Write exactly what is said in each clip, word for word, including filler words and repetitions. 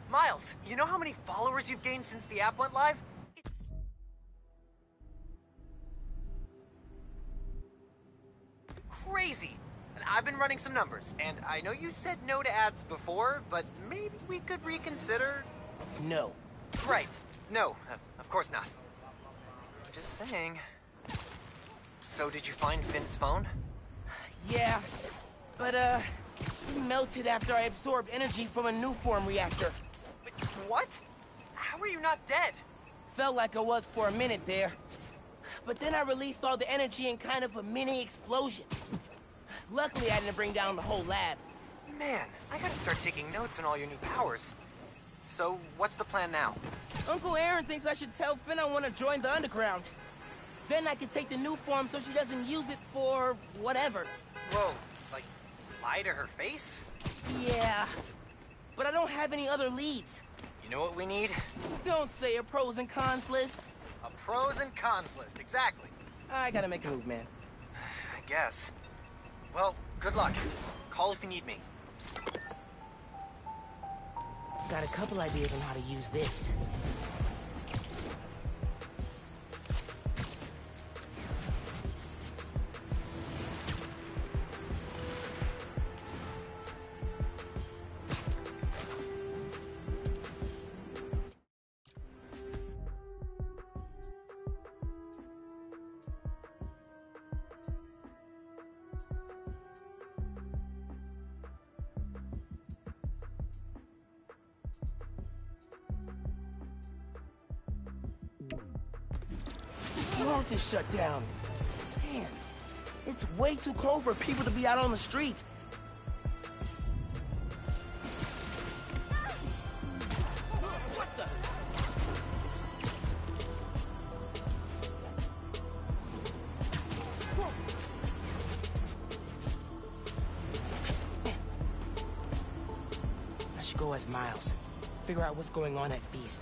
Miles, you know how many followers you've gained since the app went live? It's crazy. And I've been running some numbers, and I know you said no to ads before, but maybe we could reconsider? No. Right. No, uh, of course not. Just saying. So did you find Finn's phone? Yeah, but uh, it melted after I absorbed energy from a new form reactor. Wait, what? How are you not dead? Felt like I was for a minute there. But then I released all the energy in kind of a mini explosion. Luckily, I didn't bring down the whole lab. Man, I gotta start taking notes on all your new powers. So, what's the plan now? Uncle Aaron thinks I should tell Finn I want to join the underground. Then I can take the new form so she doesn't use it for whatever. Whoa, like, lie to her face? Yeah, but I don't have any other leads. You know what we need? Don't say a pros and cons list. A pros and cons list, exactly. I gotta make a move, man. I guess. Well, good luck. Call if you need me. Got a couple ideas on how to use this. North is shut down. Man, it's way too cold for people to be out on the street. What the? I should go as Miles. Figure out what's going on at Feast.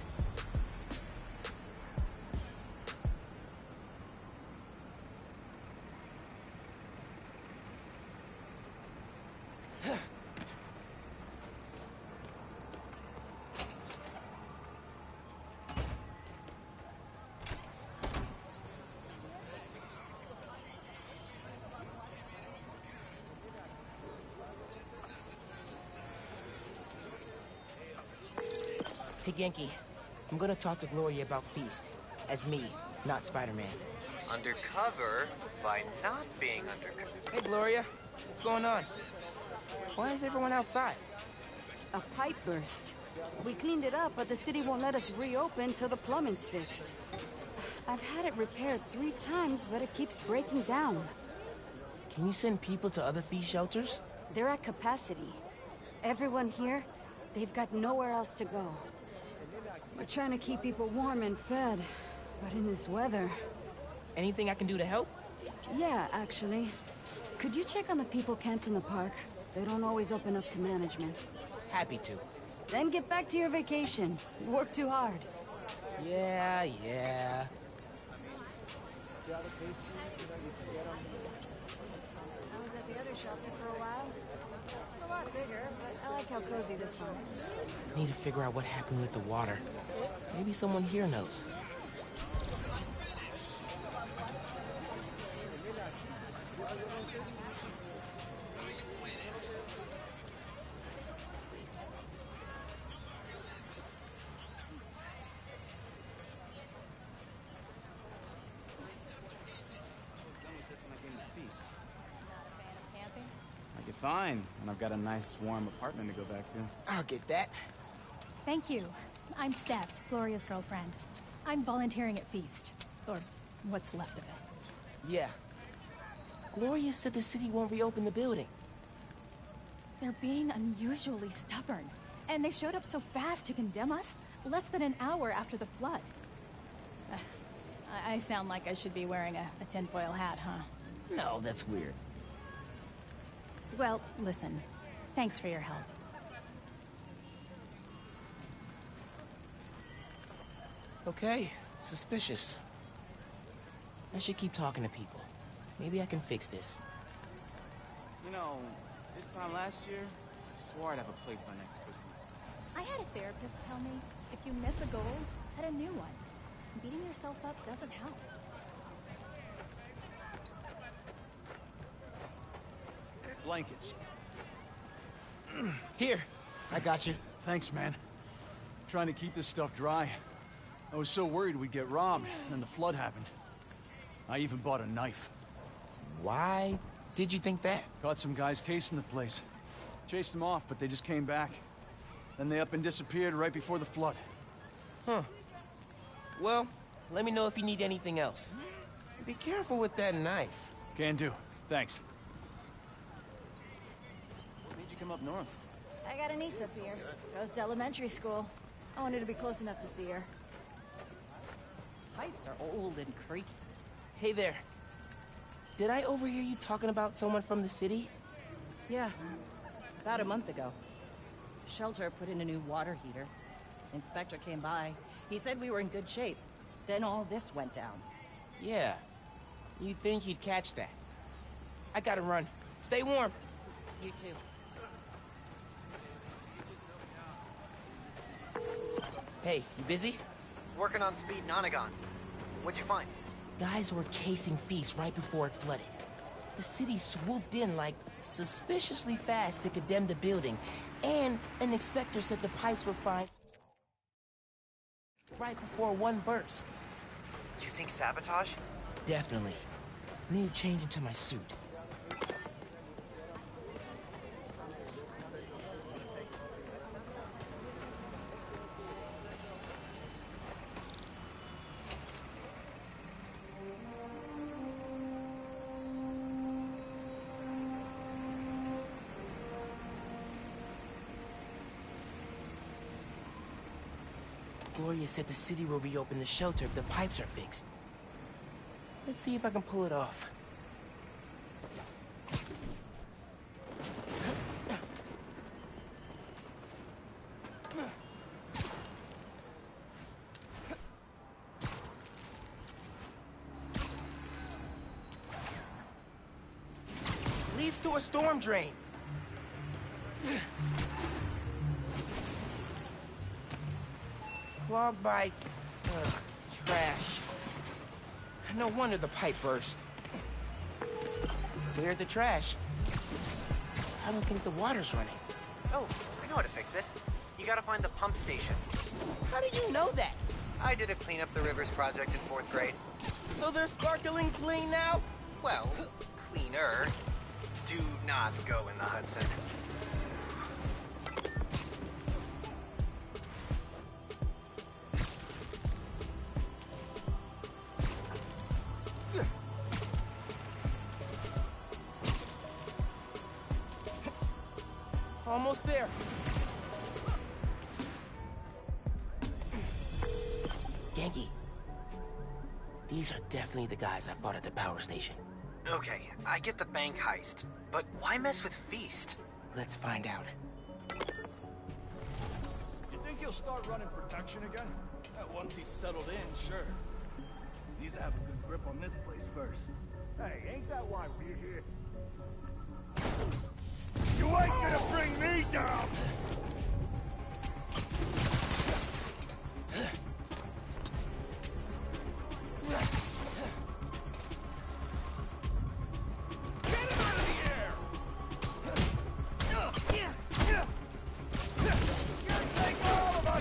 Hey, Genki. I'm gonna talk to Gloria about Feast. As me, not Spider-Man. Undercover by not being undercover. Hey, Gloria. What's going on? Why is everyone outside? A pipe burst. We cleaned it up, but the city won't let us reopen till the plumbing's fixed. I've had it repaired three times, but it keeps breaking down. Can you send people to other Feast shelters? They're at capacity. Everyone here, they've got nowhere else to go. We're trying to keep people warm and fed, but in this weather... Anything I can do to help? Yeah, actually. Could you check on the people camped in the park? They don't always open up to management. Happy to. Then get back to your vacation. You work too hard. Yeah, yeah. I was at the other shelter for a while. It's a lot bigger, but I like how cozy this one is. Need to figure out what happened with the water. Maybe someone here knows. Fine, and I've got a nice warm apartment to go back to. I'll get that. Thank you. I'm Steph, Gloria's girlfriend. I'm volunteering at Feast. Or what's left of it. Yeah. Gloria said the city won't reopen the building. They're being unusually stubborn. And they showed up so fast to condemn us, less than an hour after the flood. Uh, I, I sound like I should be wearing a, a tinfoil hat, huh? No, that's weird. Well, listen. Thanks for your help. Okay, suspicious. I should keep talking to people. Maybe I can fix this. You know, this time last year, I swore I'd have a place by next Christmas. I had a therapist tell me, if you miss a goal, set a new one. Beating yourself up doesn't help. Blankets. Here, I got you. Thanks, man. Trying to keep this stuff dry. I was so worried we'd get robbed, then the flood happened. I even bought a knife. Why did you think that? Caught some guys casing the place. Chased them off, but they just came back. Then they up and disappeared right before the flood. Huh. Well, let me know if you need anything else. Be careful with that knife. Can do. Thanks. What made you come up north? I got a niece up here. Goes to elementary school. I wanted to be close enough to see her. Pipes are old and creaky. Hey there. Did I overhear you talking about someone from the city? Yeah, about a month ago. Shelter put in a new water heater. Inspector came by. He said we were in good shape. Then all this went down. Yeah. You'd think you'd catch that. I gotta run. Stay warm. You too. Hey, you busy? Working on speed Nonagon. What'd you find? Guys were casing Feast right before it flooded. The city swooped in like suspiciously fast to condemn the building, and an inspector said the pipes were fine right before one burst. You think sabotage? Definitely. I need to change into my suit. Gloria said the city will reopen the shelter if the pipes are fixed. Let's see if I can pull it off. Leads to a storm drain. Clogged by uh, trash. No wonder the pipe burst. Cleared the trash. I don't think the water's running. Oh, I know how to fix it. You gotta find the pump station. How did you know that? I did a clean up the rivers project in fourth grade. So they're sparkling clean now? Well, cleaner. Do not go in the Hudson. Almost there. Genki. These are definitely the guys I fought at the power station. Okay, I get the bank heist, but why mess with Feast? Let's find out. You think he'll start running protection again? Uh, once he's settled in, sure. Needs to have a good grip on this place first. Hey, ain't that why we're here? You ain't gonna bring me down! Get him out of the air! Take all of us!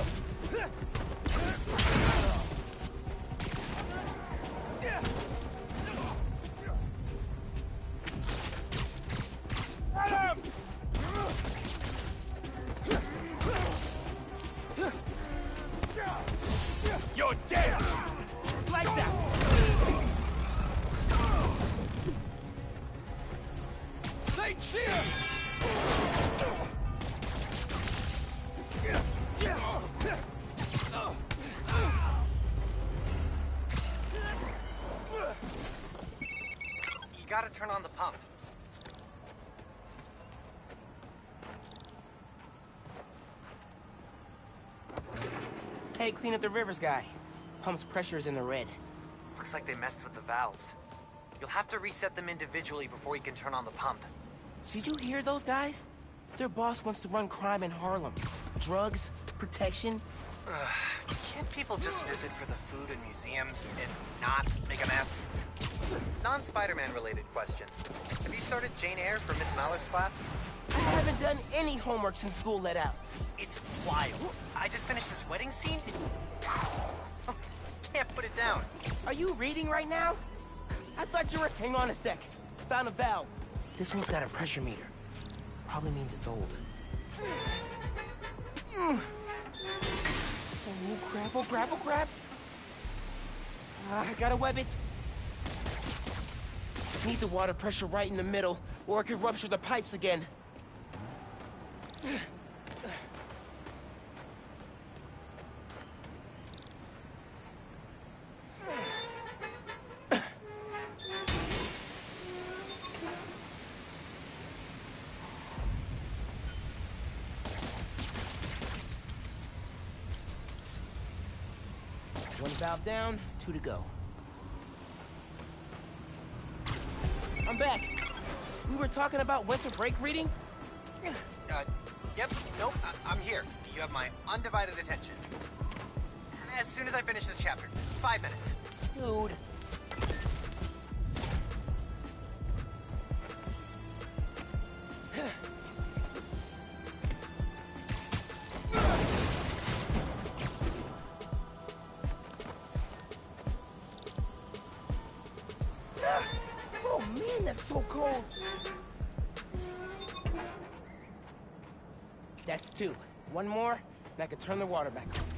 You're dead! Like that! Say cheer! You gotta turn on the pump. Hey, clean up the rivers guy. Pump's pressure is in the red. Looks like they messed with the valves. You'll have to reset them individually before you can turn on the pump. Did you hear those guys? Their boss wants to run crime in Harlem. Drugs, protection. Ugh, can't people just visit for the food and museums and not make a mess? Non-Spider-Man related question. Have you started Jane Eyre for Miss Maller's class? I haven't done any homework since school let out. It's wild. I just finished this wedding scene. and- Can't put it down. Are you reading right now? I thought you were... Hang on a sec. Found a valve. This one's got a pressure meter. Probably means it's old. Mm. Oh, crap, oh, crap, oh, crap. Uh, I gotta web it. Need the water pressure right in the middle, or it could rupture the pipes again. One valve down, two to go. I'm back. We were talking about winter break reading? Uh, yep, nope, I I'm here. You have my undivided attention. As soon as I finish this chapter. Five minutes. Dude. Oh man, that's so cold. That's two. One more, and I can turn the water back on.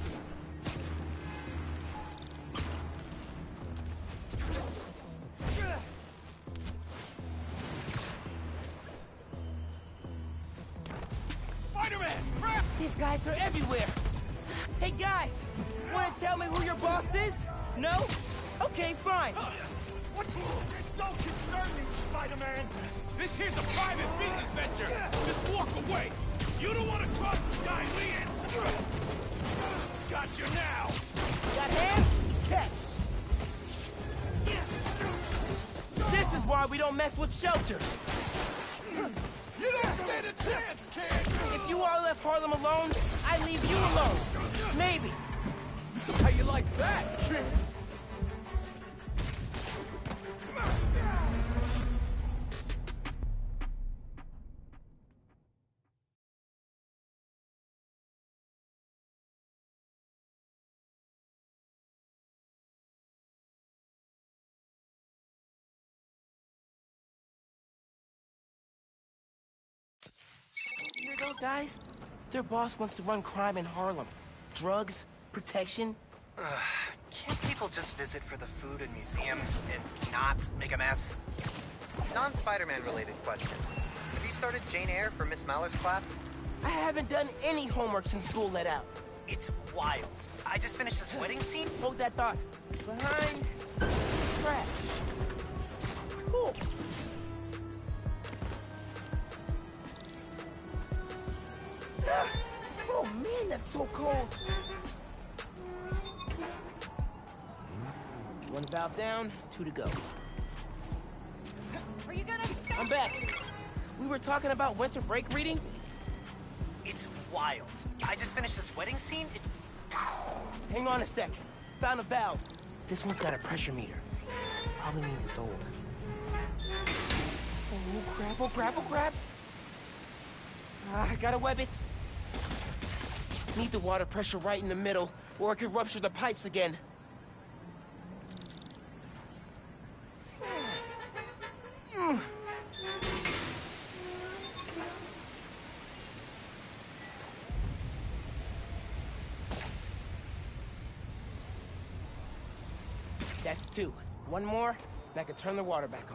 Spider-Man! Crap! These guys are everywhere. Hey guys, wanna tell me who your boss is? No? Okay, fine. What? Don't concern me, Spider-Man! This here's a private business venture! Just walk away! You don't want to cross the giant Lean's! Got you now! Got hands? Catch. This is why we don't mess with shelters. You don't stand a chance, kid! If you all left Harlem alone, I'd leave you alone. Maybe. How you like that? Hear those guys? Their boss wants to run crime in Harlem. Drugs, protection. Ugh, can't people just visit for the food and museums and not make a mess? Non-Spider-Man related question. Have you started Jane Eyre for Miss Maller's class? I haven't done any homework since school let out. It's wild. I just finished this wedding scene. Hold that thought. Behind... trash. Cool. Oh man, that's so cold. One valve down, two to go. Are you gonna stop? I'm back. We were talking about winter break reading? It's wild. I just finished this wedding scene. It... Hang on a sec. Found a valve. This one's got a pressure meter. Probably means it's old. Oh crap, oh crap, oh crap. Ah, I gotta web it. Need the water pressure right in the middle, or it could rupture the pipes again. Mm. That's two. One more, and I can turn the water back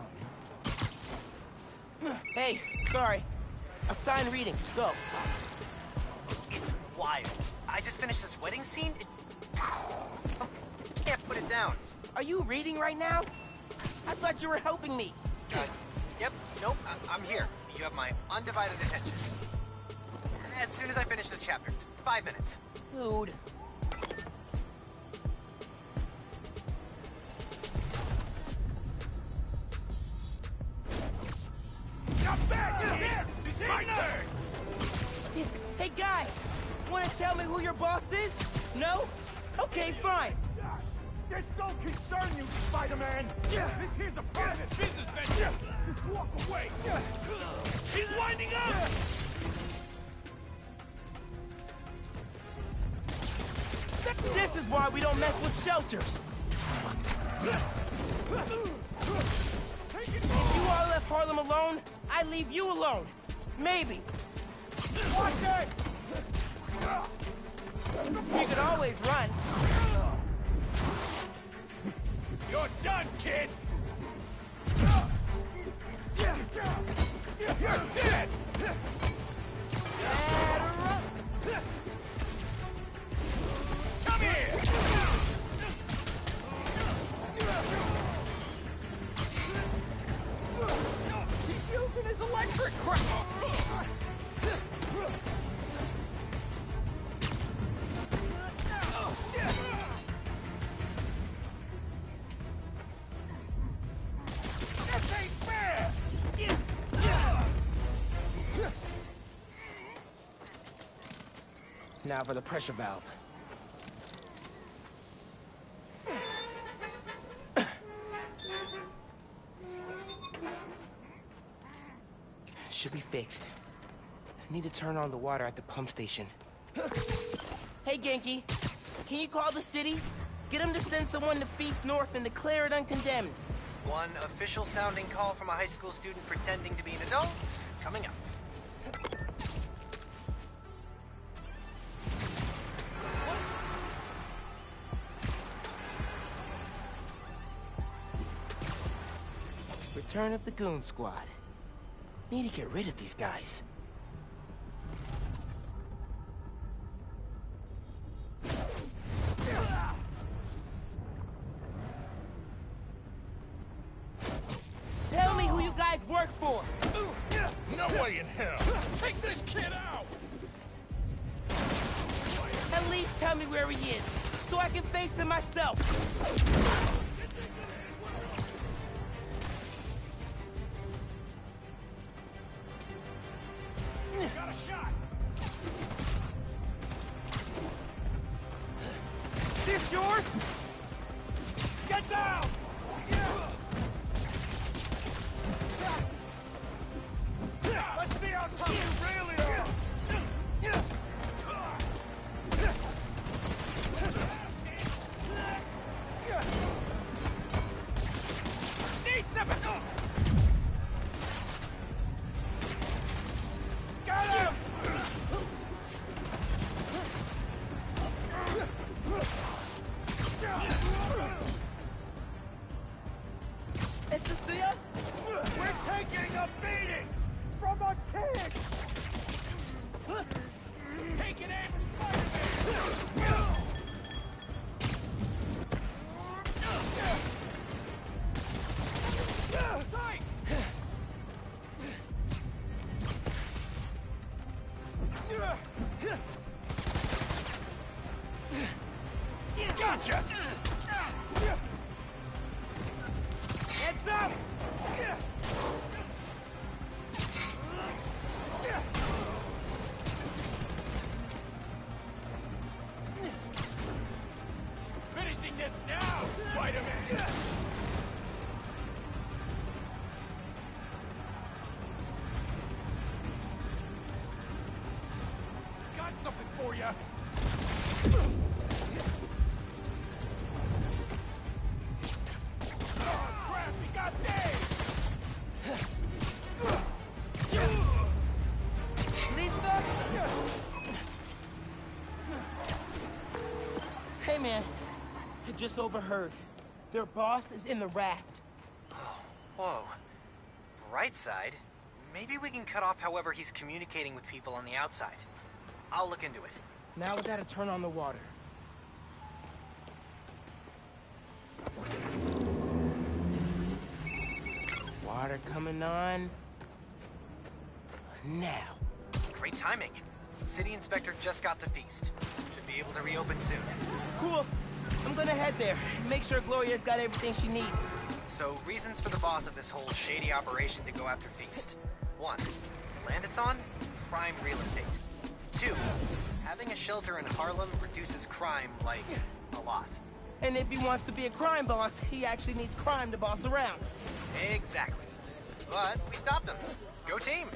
on. Hey, sorry. Assign reading. Go. It's wild. I just finished this wedding scene. It... Can't put it down. Are you reading right now? I thought you were helping me. Uh, yep, nope, I I'm here. You have my undivided attention. As soon as I finish this chapter. Five minutes. Dude. Come back! Here! This is my turn! This... Hey, guys! Wanna tell me who your boss is? No? Okay, fine. This don't concern you, Spider-Man! This here's a private business venture! Just walk away! He's winding up! This is why we don't mess with shelters! If you all left Harlem alone, I leave you alone. Maybe. Watch it! You could always run. You're done, kid! You're dead! Come here! He's using his electric crap! This ain't fair! Now for the pressure valve. Should be fixed. Need to turn on the water at the pump station. Hey, Genki. Can you call the city? Get them to send someone to Feast North and declare it uncondemned. One official sounding call from a high school student pretending to be an adult, coming up. Return of the Goon Squad. Need to get rid of these guys. Tell me who you guys work for! No way in hell! Take this kid out! At least tell me where he is, so I can face him myself! Got a shot! This yours? Get down! Let's see how tough you really are! Need some... Got him! ¿Es this tuya? We're taking a beating from a kid! Taking aim at Spider-Man! Sight! Gotcha! Heads up! Finishing this now, Spider-Man! Got something for you! Oh, crap, he got Dave! Listo? Hey, man. I just overheard. Their boss is in the raft. Whoa. Bright side? Maybe we can cut off however he's communicating with people on the outside. I'll look into it. Now we gotta turn on the water. Water coming on. Now. Great timing. City Inspector just got to Feast. Should be able to reopen soon. Cool. I'm gonna head there. Make sure Gloria's got everything she needs. So, reasons for the boss of this whole shady operation to go after Feast. One, the land it's on, prime real estate. Two, having a shelter in Harlem reduces crime, like, a lot. And if he wants to be a crime boss, he actually needs crime to boss around. Exactly. But we stopped him. Go team!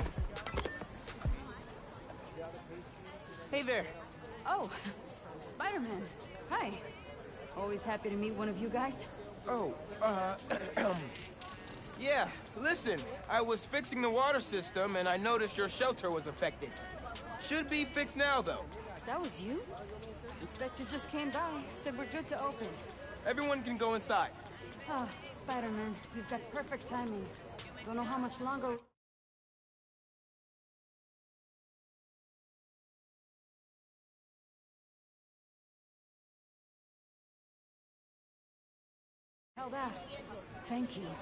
Hey there. Oh, Spider-Man. Hi. Always happy to meet one of you guys. Oh, uh... yeah, listen. I was fixing the water system, and I noticed your shelter was affected. Should be fixed now, though. That was you? Inspector just came by, said we're good to open. Everyone can go inside. Ah, Spider-Man, you've got perfect timing. Don't know how much longer... held out. Thank you.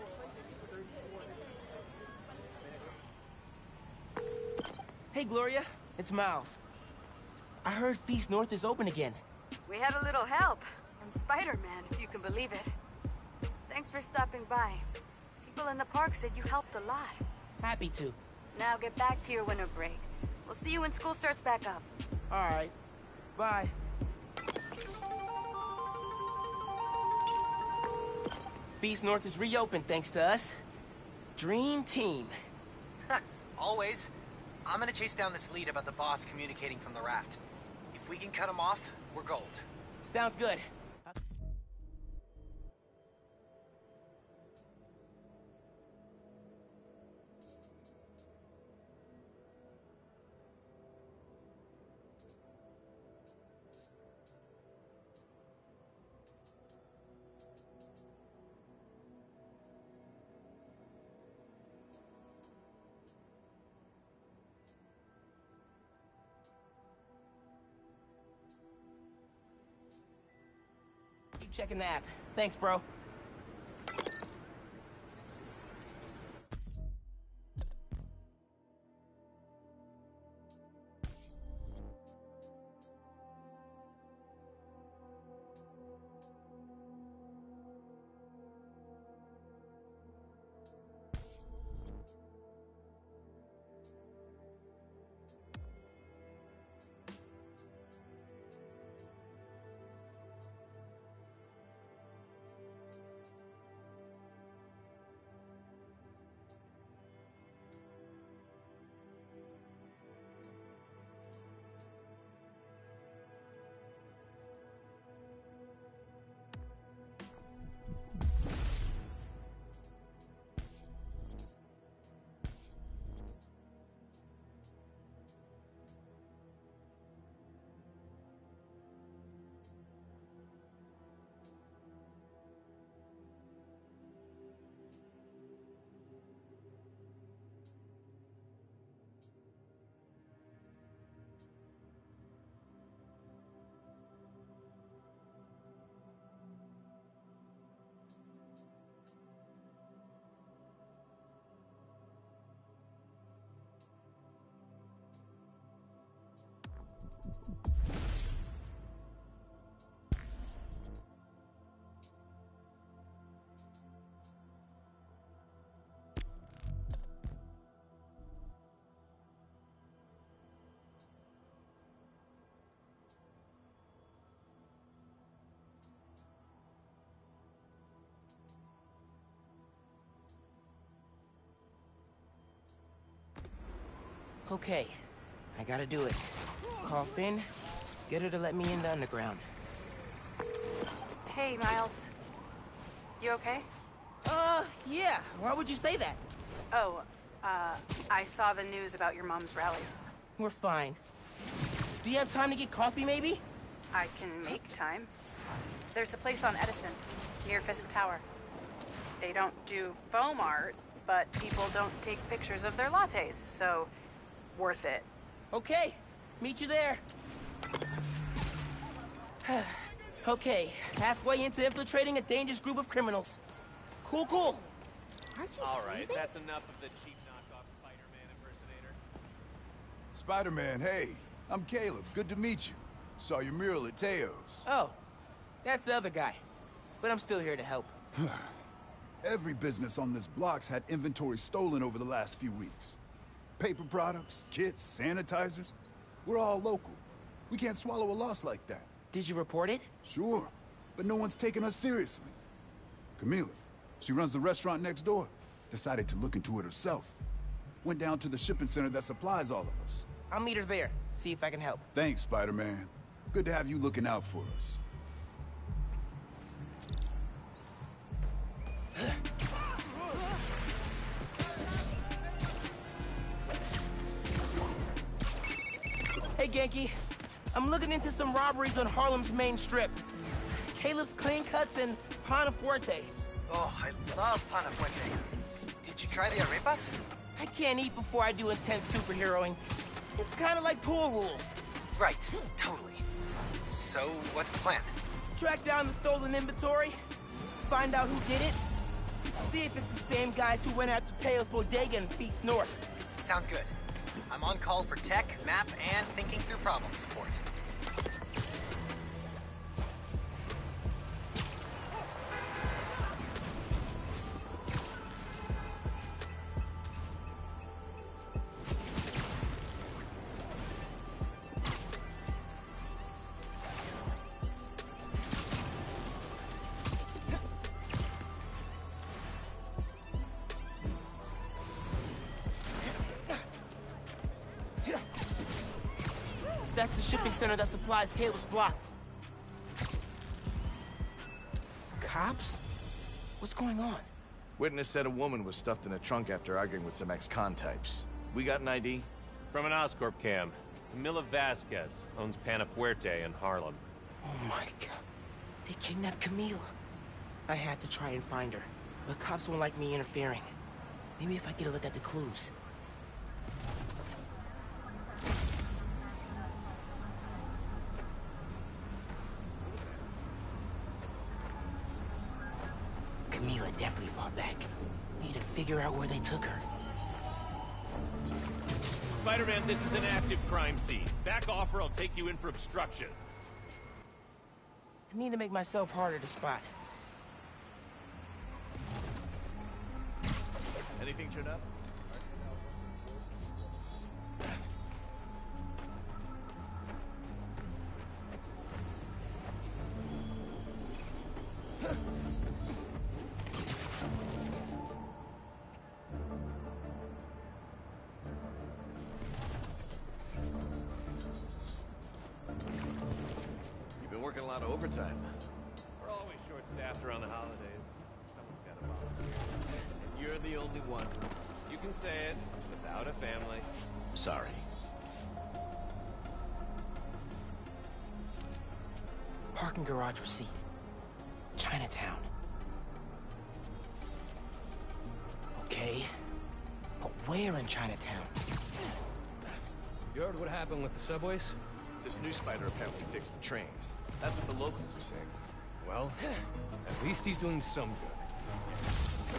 Hey, Gloria. It's Miles. I heard Feast North is open again. We had a little help from Spider-Man, if you can believe it. Thanks for stopping by. People in the park said you helped a lot. Happy to. Now get back to your winter break. We'll see you when school starts back up. All right. Bye. Feast North is reopened thanks to us. Dream team. Always. I'm gonna chase down this lead about the boss communicating from the raft. If we can cut him off, we're gold. Sounds good. Keep checking the app. Thanks, bro. Okay, I gotta do it. Call Finn, get her to let me in the underground. Hey, Miles. You okay? Uh, yeah. Why would you say that? Oh, uh, I saw the news about your mom's rally. We're fine. Do you have time to get coffee, maybe? I can make time. There's a place on Edison, near Fisk Tower. They don't do foam art, but people don't take pictures of their lattes, so worth it. Okay, meet you there. Okay, halfway into infiltrating a dangerous group of criminals. Cool, cool. Aren't you All right, freezing? that's enough of the cheap knockoff Spider-Man impersonator. Spider-Man, hey. I'm Caleb. Good to meet you. Saw your mural at Teo's. Oh, that's the other guy. But I'm still here to help. Every business on this block's had inventory stolen over the last few weeks. Paper products, kits, sanitizers. We're all local. We can't swallow a loss like that. Did you report it? Sure, but no one's taking us seriously. Camila, she runs the restaurant next door. Decided to look into it herself. Went down to the shipping center that supplies all of us. I'll meet her there, see if I can help. Thanks, Spider-Man. Good to have you looking out for us. Hey, Genki. I'm looking into some robberies on Harlem's main strip. Caleb's Clean Cuts and Pana Fuerte. Oh, I love Pana Fuerte. Did you try the arepas? I can't eat before I do intense superheroing. It's kind of like pool rules. Right, totally. So, what's the plan? Track down the stolen inventory, find out who did it, see if it's the same guys who went after Teo's Bodega and Feast North. Sounds good. I'm on call for tech, map, and thinking through problem support. That's the shipping center that supplies Caleb's block. Cops? What's going on? Witness said a woman was stuffed in a trunk after arguing with some ex-con types. We got an I D? From an Oscorp cam. Camila Vasquez owns Pana Fuerte in Harlem. Oh my god. They kidnapped Camila. I had to try and find her, but cops won't like me interfering. Maybe if I get a look at the clues. Camila definitely fought back. Need to figure out where they took her. Spider-Man, this is an active crime scene. Back off or I'll take you in for obstruction. I need to make myself harder to spot. Anything turned up? You've been working a lot of overtime. We're always short-staffed around the holidays. Someone's got to volunteer. And you're the only one. You can say it without a family. Sorry. Parking garage receipt. Chinatown. Okay. But where in Chinatown? You heard what happened with the subways? This new spider apparently fixed the trains. That's what the locals are saying. Well, at least he's doing some good.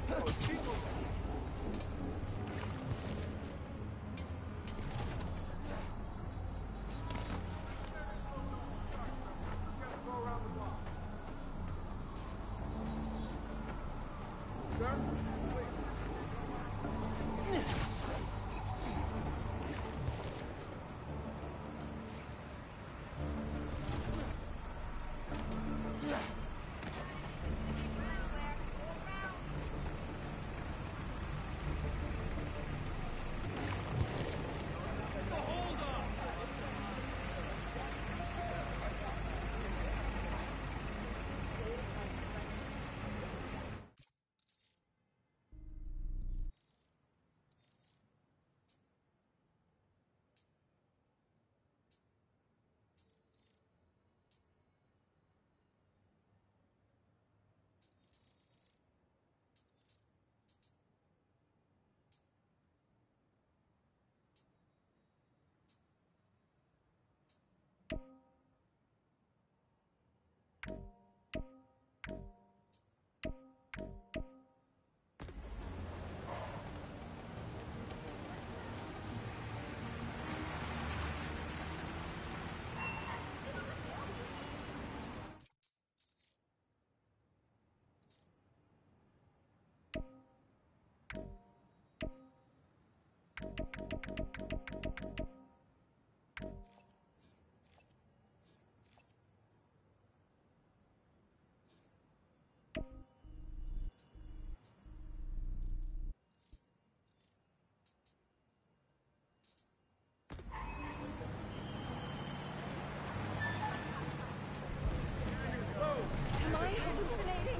Am I hallucinating?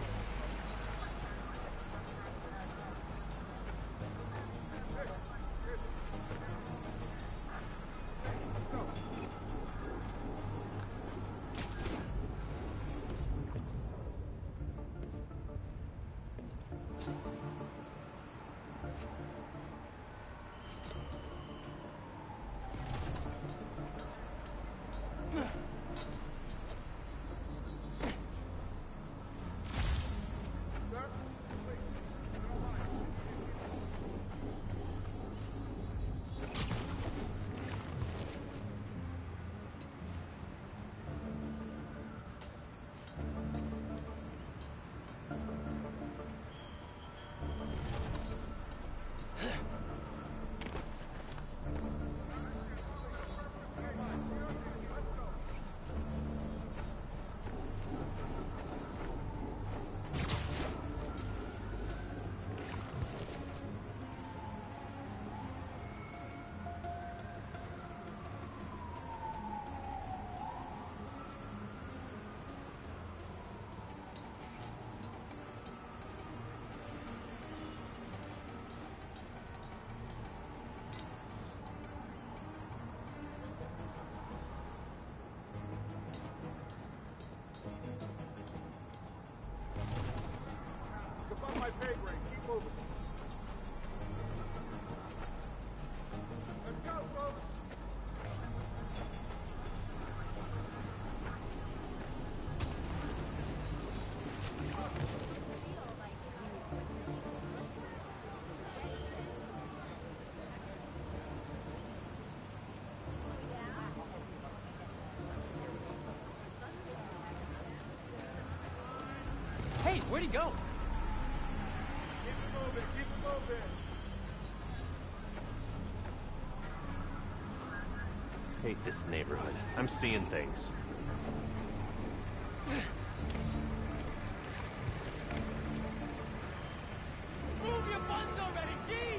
Above my pay grade. Keep moving. Let's go, folks. Hey, where'd he go? Keep it moving. Keep it moving. Hate this neighborhood. I'm seeing things. Move your buns already, jeez!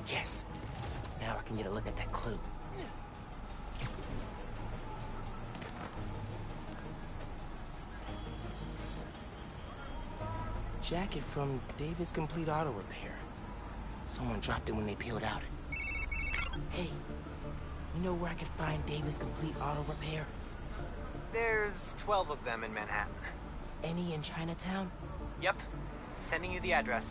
Yes. Now I can get a look at that clue. Jacket from David's Complete Auto Repair. Someone dropped it when they peeled out. Hey, you know where I could find David's Complete Auto Repair? There's twelve of them in Manhattan. Any in Chinatown? Yep. Sending you the address.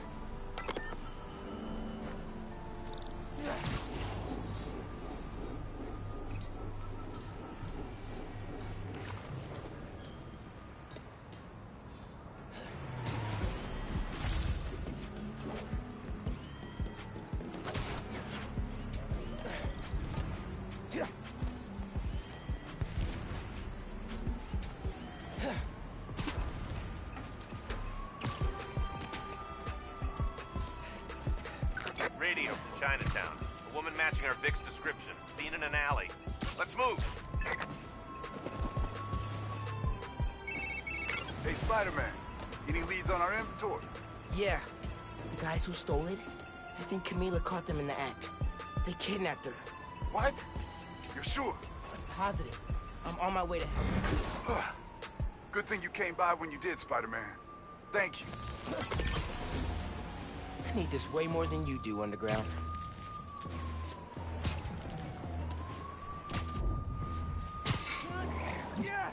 Radio from Chinatown. A woman matching our Vic's description. Seen in an alley. Let's move! Hey, Spider-Man. Any leads on our inventory? Yeah. The guys who stole it? I think Camila caught them in the act. They kidnapped her. What? You're sure? I'm positive. I'm on my way to help. Good thing you came by when you did, Spider-Man. Thank you. I need this way more than you do, Underground. Yeah!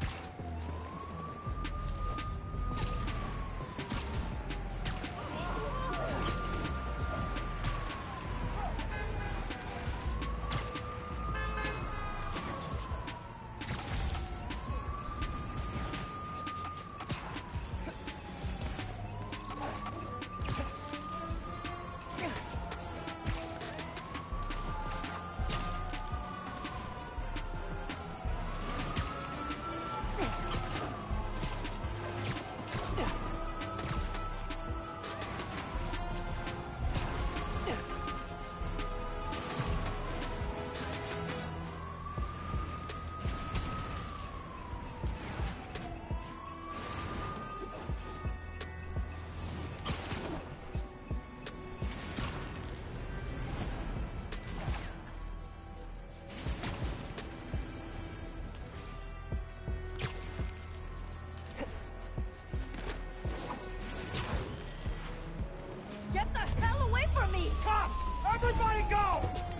Get the hell away from me! Cops! Everybody go!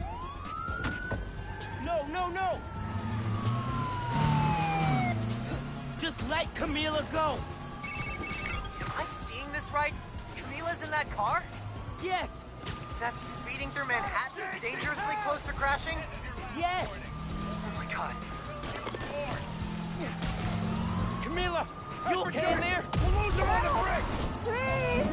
No, no, no! Just let Camila go! Am I seeing this right? Camila's in that car? Yes! That's speeding through Manhattan, dangerously close to crashing? Yes! Oh my god. Camila! You okay in there? We'll lose her on the bridge!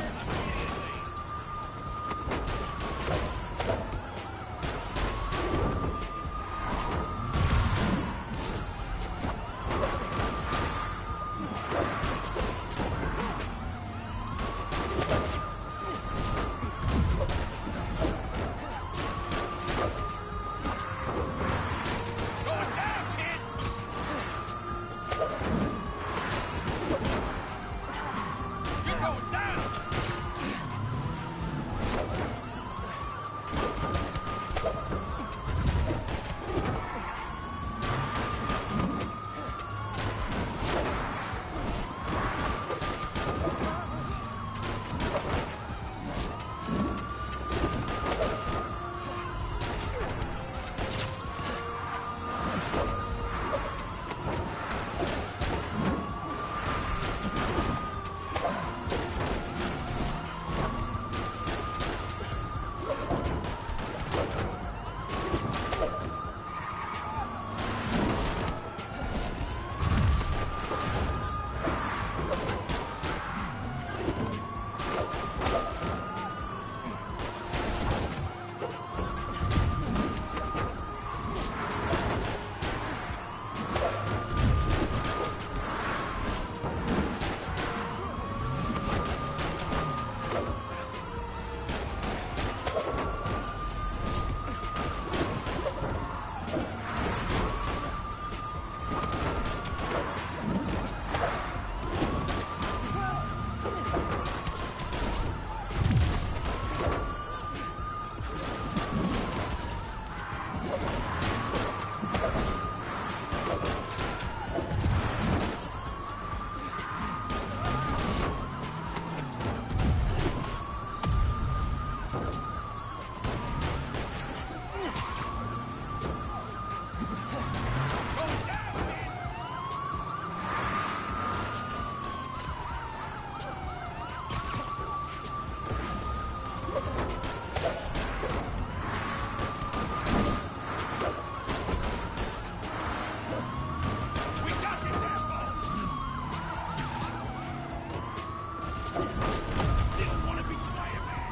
don't want to be Spider-Man.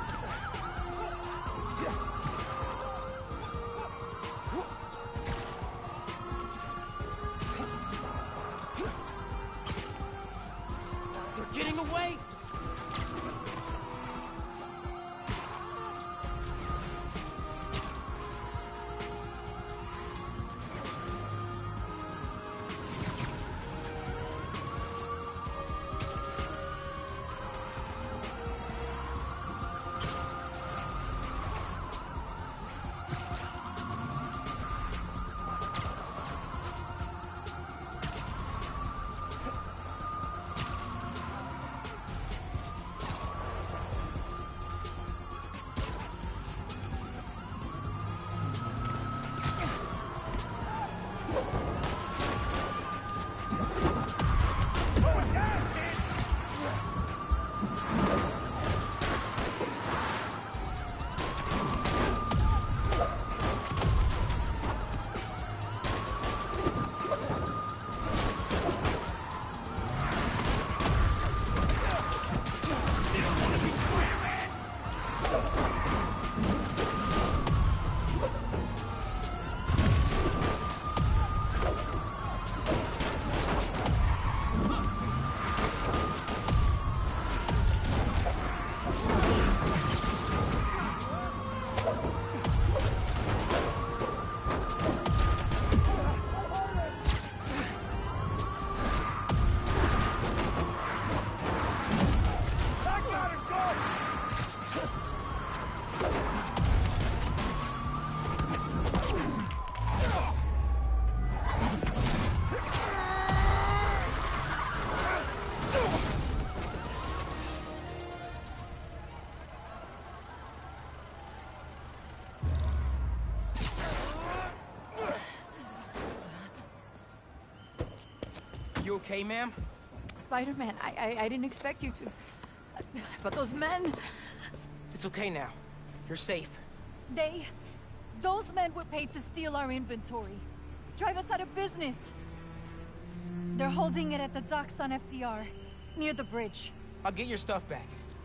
They're getting away! You okay, ma'am? Spider-Man, I, I I didn't expect you to... But those men... It's okay now. You're safe. They... Those men were paid to steal our inventory. Drive us out of business. They're holding it at the docks on F D R, near the bridge. I'll get your stuff back.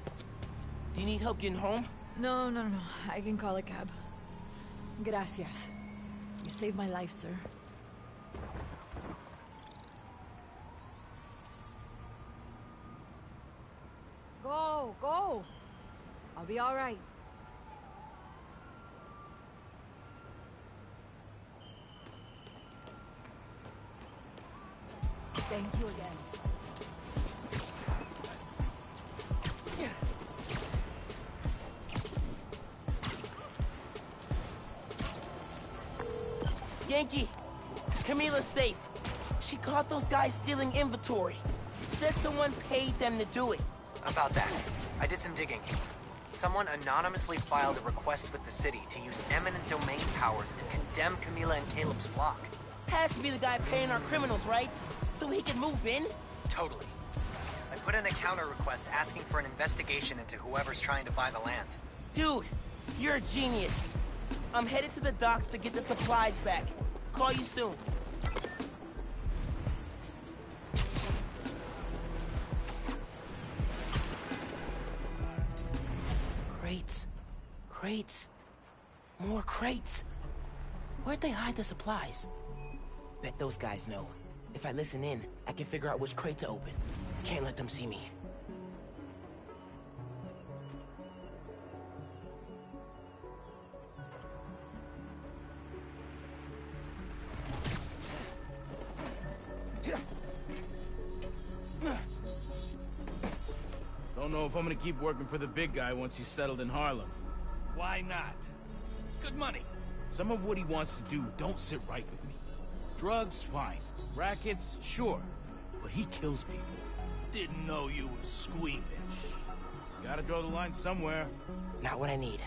Do you need help getting home? No, no, no. I can call a cab. Gracias. You saved my life, sir. Go, go. I'll be all right. Thank you again. Yankee! Camila's safe. She caught those guys stealing inventory. Said someone paid them to do it. About that, I did some digging. Someone anonymously filed a request with the city to use eminent domain powers and condemn Camila and Caleb's flock. Has to be the guy paying our criminals, right? So he can move in? Totally. I put in a counter request asking for an investigation into whoever's trying to buy the land. Dude, you're a genius. I'm headed to the docks to get the supplies back. Call you soon. Crates. Crates. More crates. Where'd they hide the supplies? Bet those guys know. If I listen in, I can figure out which crate to open. Can't let them see me. Don't know if I'm gonna keep working for the big guy once he's settled in Harlem. Why not? It's good money. Some of what he wants to do don't sit right with me. Drugs, fine. Rackets, sure. But he kills people. Didn't know you were squeamish. Gotta draw the line somewhere. Not what I need.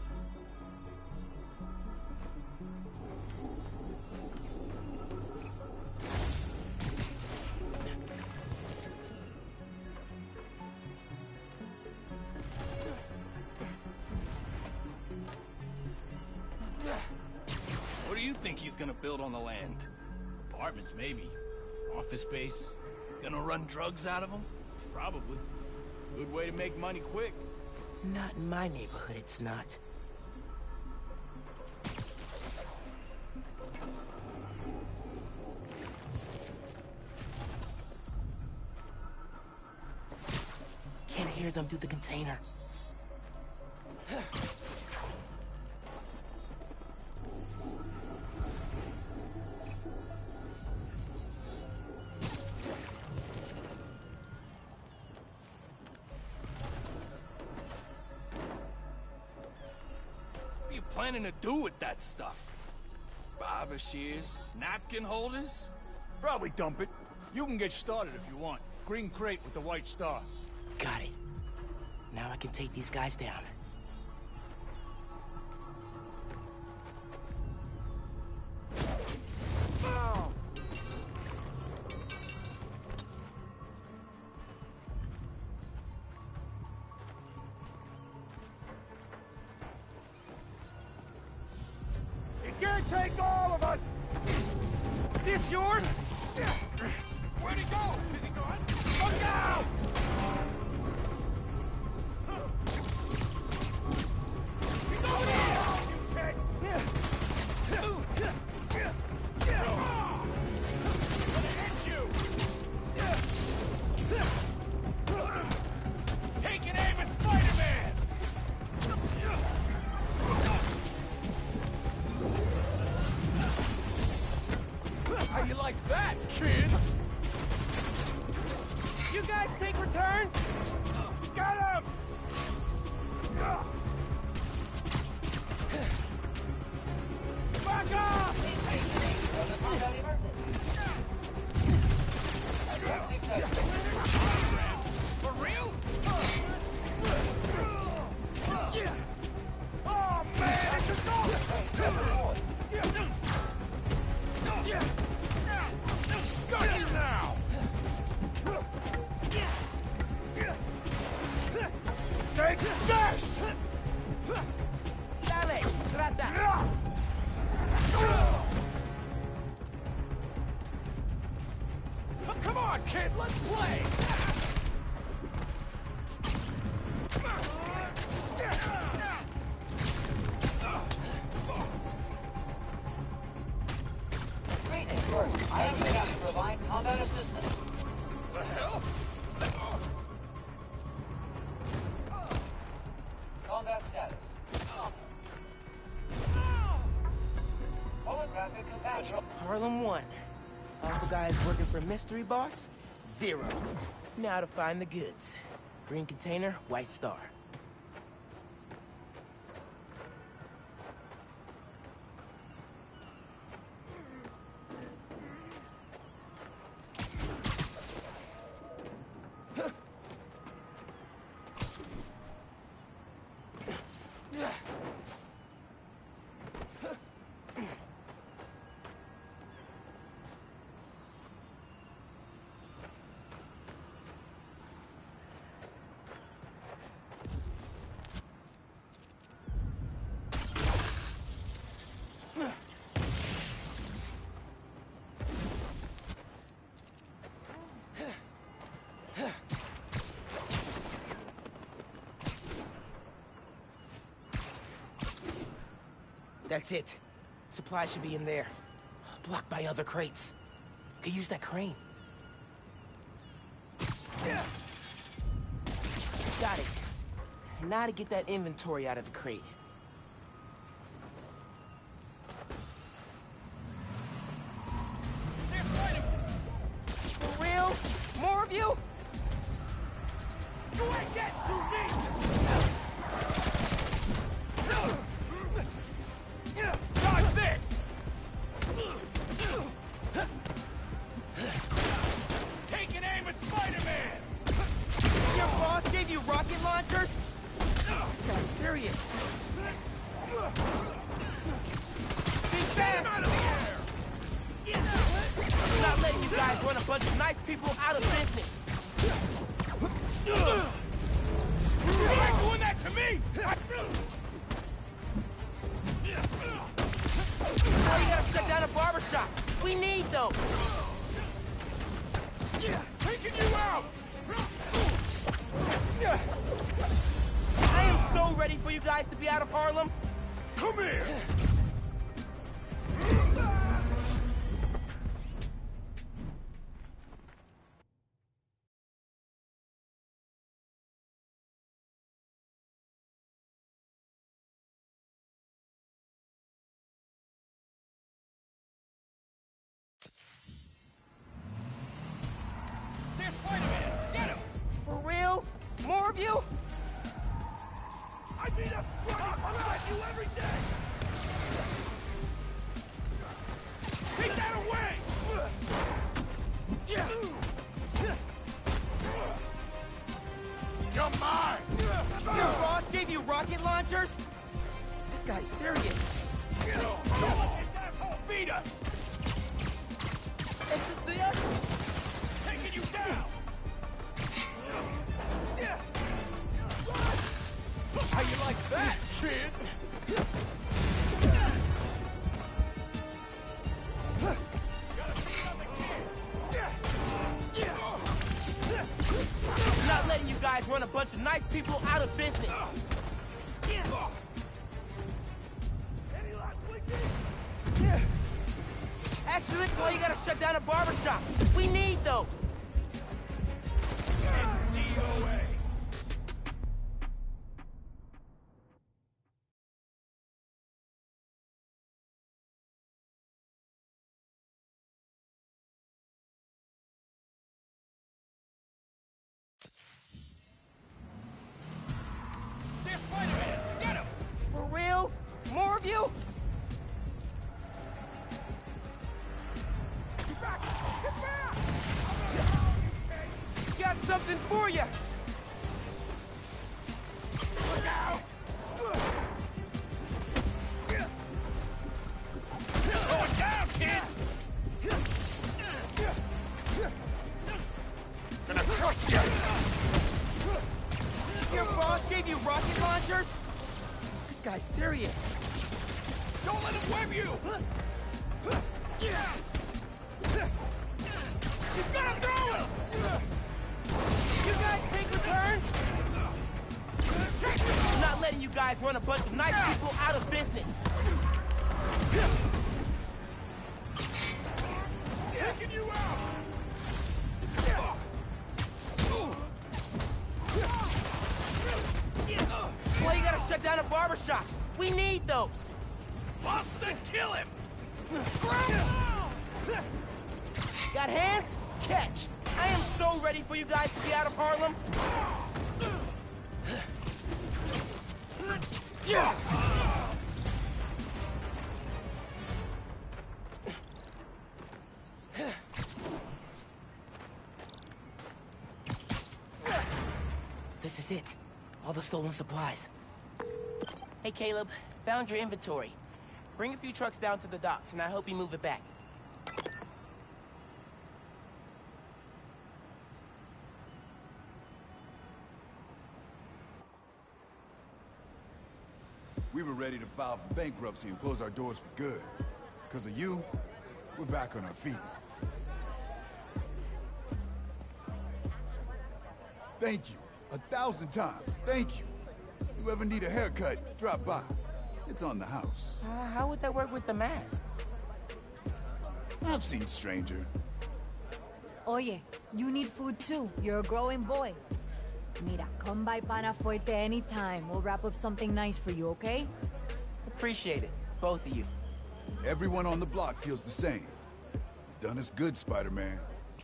What do you think he's gonna build on the land? Apartments, maybe. Office space. Gonna run drugs out of them? Probably. Good way to make money quick. Not in my neighborhood, it's not. Can't hear them through the container. What are you planning to do with that stuff? Barber shears? Napkin holders? Probably dump it. You can get started if you want. Green crate with the white star. Got it. Now I can take these guys down. You can't take all of us! This yours? Where'd he go? Is he gone? Look out! He's over there! You kid! Gonna hit you! Taking aim at Spider-Man! How you like that, kid? You guys take returns? Got him! Back off! For real? Oh man, it's a goal! Got you now! Take this! Dale, trata! Come on, kid, let's play! I am ready to provide combat assistance. The hell? Combat status. Holographic compatible. Harlem one. All the guys working for Mystery Boss? Zero. Now to find the goods. Green container, white star. That's it. Supply should be in there. Blocked by other crates. Could use that crane. Got it. Now to get that inventory out of the crate. For real? More of you? You ain't getting to me! Dodge this! Taking aim at Spider-Man! Your boss gave you rocket launchers? This guy's serious. Be fast! Out of the air! I'm not letting you guys run a bunch of nice people out of business. You ain't doing that to me! Now you gotta shut down a barbershop. We need those. Taking you out! for you guys to be out of Harlem? Come here! There's Spider-Man! Get him! For real? More of you? I need a strike! I'll fight you every day! Take that away! You're mine! Your boss gave you rocket launchers? This guy's serious. Come on, this asshole beat us! ¿Esto es tuyo? Taking you down! How you like that, kid? I'm not letting you guys run a bunch of nice people out of business. Actually, well, you gotta shut down a barbershop. We need those. D O A. There's Spider-Man! Get him! For real? More of you? Get back! Get back! Got something for you. Look out! Going down, kid! Gonna crush you! Your boss gave you rocket launchers? This guy's serious. Don't let him whip you! He's gonna throw him! You guys take returns? I'm not letting you guys run a bunch of nice people out of business. Taking you out! Well, you gotta shut down a barbershop. We need those. Boss said kill him! Got hands? Catch. I am so ready for you guys to be out of Harlem. This is it. All the stolen supplies. Hey, Caleb. Found your inventory. Bring a few trucks down to the docks, and I hope you move it back. We were ready to file for bankruptcy and close our doors for good. Because of you, we're back on our feet. Thank you. A thousand times. Thank you. You ever need a haircut, drop by. It's on the house. Uh, how would that work with the mask? I've seen stranger. Oye, you need food too. You're a growing boy. Mira, come by Pana Fuerte anytime. We'll wrap up something nice for you, okay? Appreciate it, both of you. Everyone on the block feels the same. You've done us good, Spider-Man.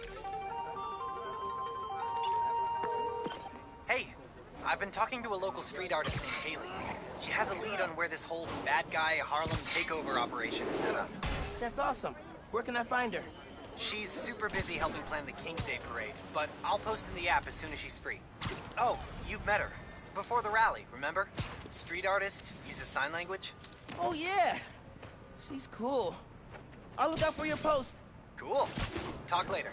Hey, I've been talking to a local street artist named Kaylee. She has a lead on where this whole bad guy Harlem takeover operation is set up. That's awesome. Where can I find her? She's super busy helping plan the King's Day parade, but I'll post in the app as soon as she's free. Oh, you've met her. Before the rally, remember? Street artist, uses sign language. Oh, yeah. She's cool. I'll look out for your post. Cool. Talk later.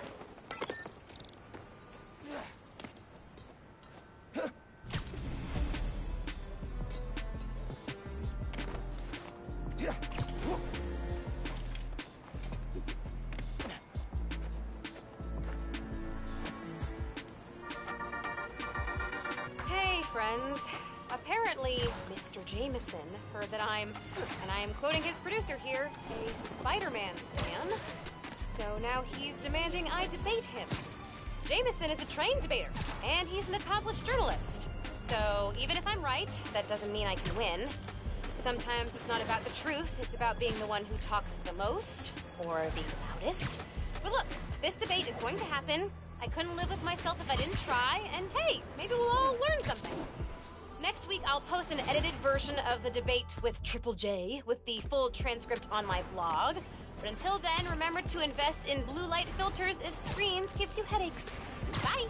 Hey, friends. Apparently, Mister Jameson heard that I'm, and I am quoting his producer here, a Spider-Man stan. So now he's demanding I debate him. Jameson is a trained debater, and he's an accomplished journalist. So even if I'm right, that doesn't mean I can win. Sometimes it's not about the truth, it's about being the one who talks the most, or the loudest. But look, this debate is going to happen. I couldn't live with myself if I didn't try, and hey, maybe we'll all learn something. Next week, I'll post an edited version of the debate with Triple J, with the full transcript on my blog. But until then, remember to invest in blue light filters if screens give you headaches. Bye!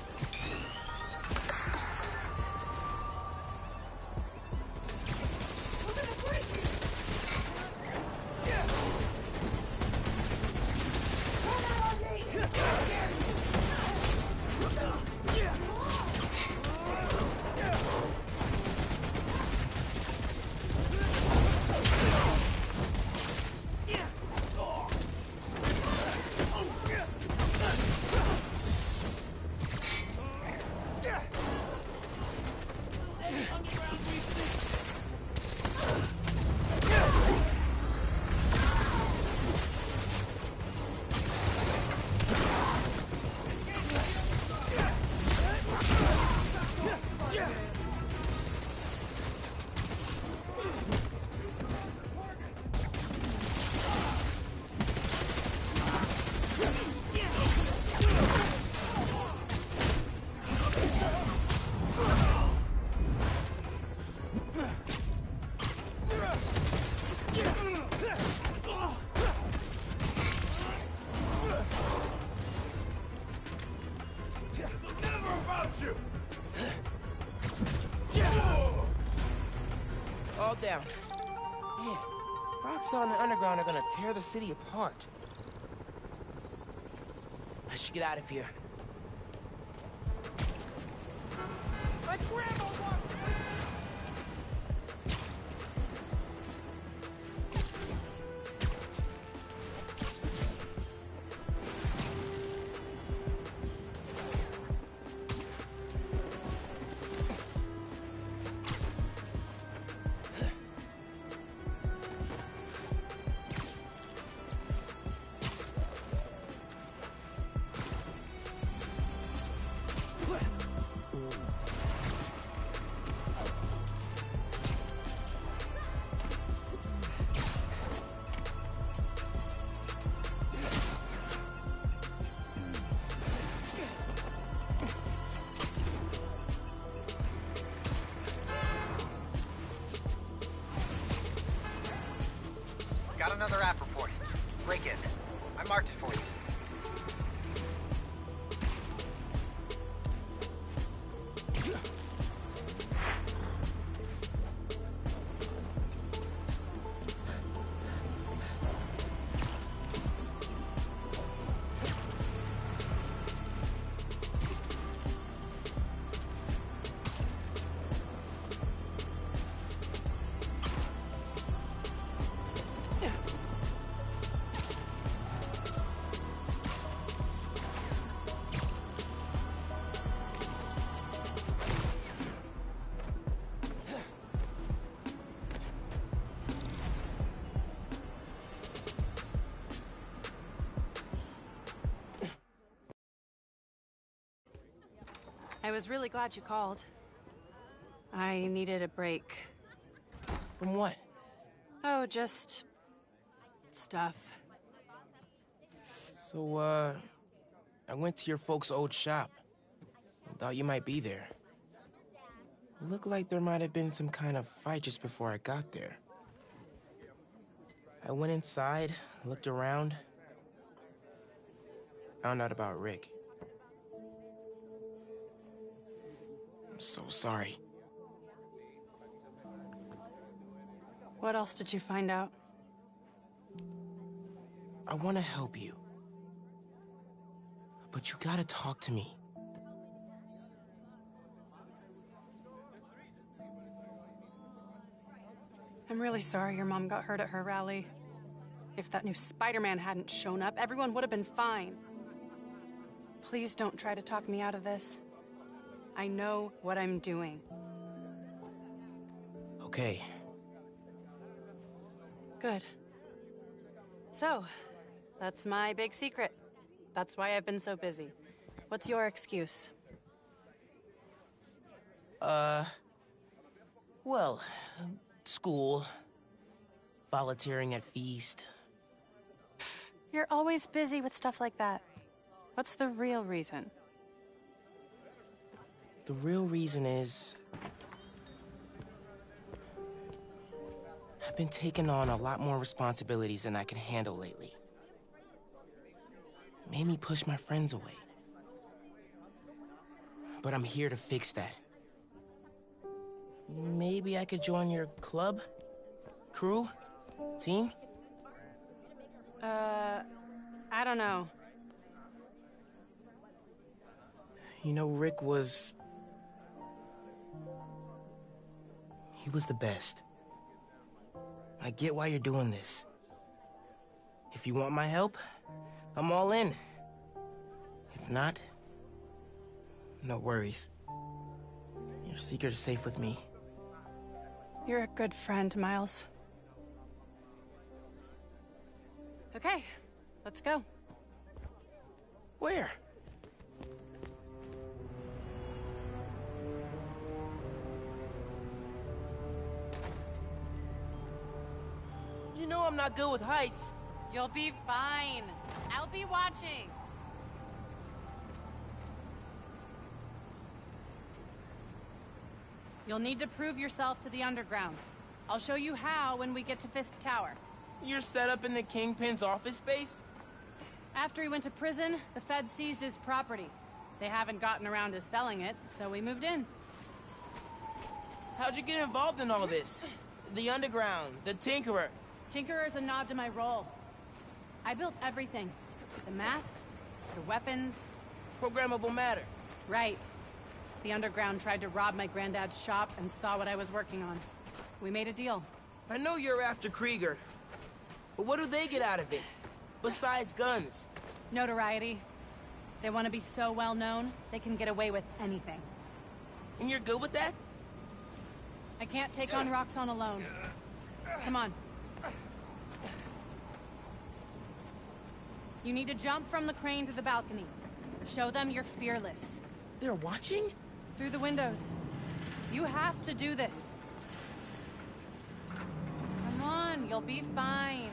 All down. Man, Roxxon and Underground are gonna tear the city apart. I should get out of here. My grandma wants Got another app report. Break in. I marked it for you. I was really glad you called. I needed a break. From what? Oh, just... stuff. So, uh... I went to your folks' old shop. I thought you might be there. Looked like there might have been some kind of fight just before I got there. I went inside, looked around. Found out about Rick. I'm so sorry. What else did you find out? I want to help you. But you gotta talk to me. I'm really sorry your mom got hurt at her rally. If that new Spider-Man hadn't shown up, everyone would have been fine. Please don't try to talk me out of this. I know what I'm doing. okay. Good. So, that's my big secret. That's why I've been so busy. What's your excuse? Uh... Well, school, volunteering at Feast. You're always busy with stuff like that. What's the real reason? The real reason is... I've been taking on a lot more responsibilities than I can handle lately. Made me push my friends away. But I'm here to fix that. Maybe I could join your club? Crew? Team? Uh, I don't know. You know, Rick was... He was the best. I get why you're doing this. If you want my help, I'm all in. If not, no worries. Your secret is safe with me. You're a good friend, Miles. Okay, let's go. Where? You know I'm not good with heights. You'll be fine. I'll be watching. You'll need to prove yourself to the Underground. I'll show you how when we get to Fisk Tower. You're set up in the Kingpin's office space? After he went to prison, the feds seized his property. They haven't gotten around to selling it, so we moved in. How'd you get involved in all this? The Underground, the Tinkerer. Tinkerer's a nod to my role. I built everything. The masks, the weapons. Programmable matter. Right. The Underground tried to rob my granddad's shop and saw what I was working on. We made a deal. I know you're after Krieger, but what do they get out of it? Besides guns? Notoriety. They want to be so well known, they can get away with anything. And you're good with that? I can't take on Roxxon alone. Come on. You need to jump from the crane to the balcony. Show them you're fearless. They're watching? Through the windows. You have to do this. Come on, you'll be fine.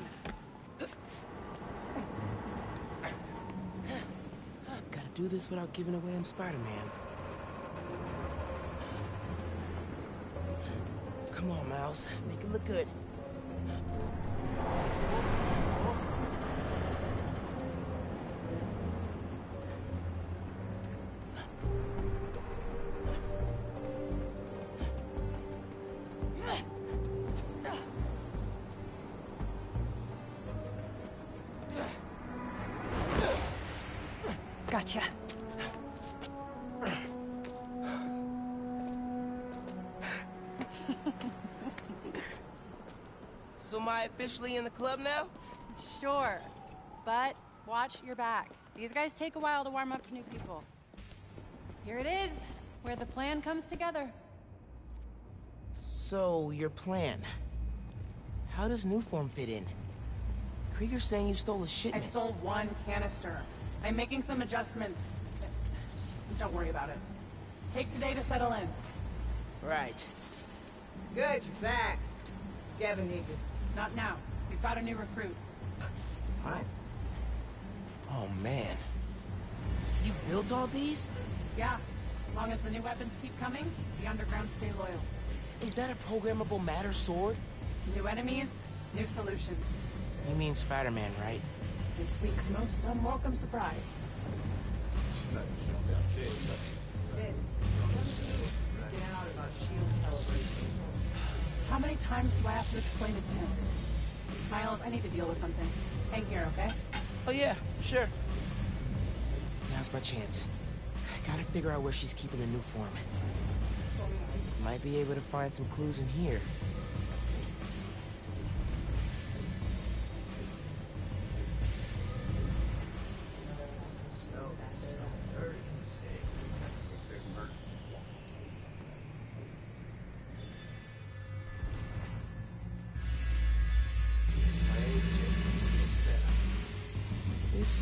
Gotta do this without giving away I'm Spider-Man. Come on, Miles. Make it look good. Gotcha. So am I officially in the club now? Sure. But watch your back. These guys take a while to warm up to new people. Here it is, where the plan comes together. So, your plan. How does Nuform fit in? Krieger's saying you stole a shipment. I stole one canister. I'm making some adjustments. Don't worry about it. Take today to settle in. Right. Good, you're back. Gavin needs you. Not now. We've got a new recruit. Fine. Oh, man. You built all these? Yeah. As long as the new weapons keep coming, the Underground stay loyal. Is that a programmable matter sword? New enemies, new solutions. You mean Spider-Man, right? This week's most unwelcome surprise. How many times do I have to explain it to him? Miles, I need to deal with something. Hang here, okay? Oh yeah, sure. Now's my chance. I gotta figure out where she's keeping the new form. Might be able to find some clues in here.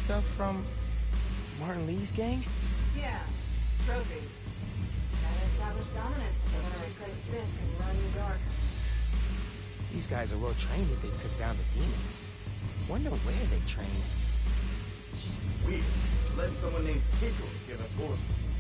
stuff from Martin Lee's gang? Yeah, trophies. Gotta establish dominance if they want to make Curtis Fisk and run the dark. These guys are well trained if they took down the demons. Wonder where they trained. It's just weird. Let someone named Tickle give us orders.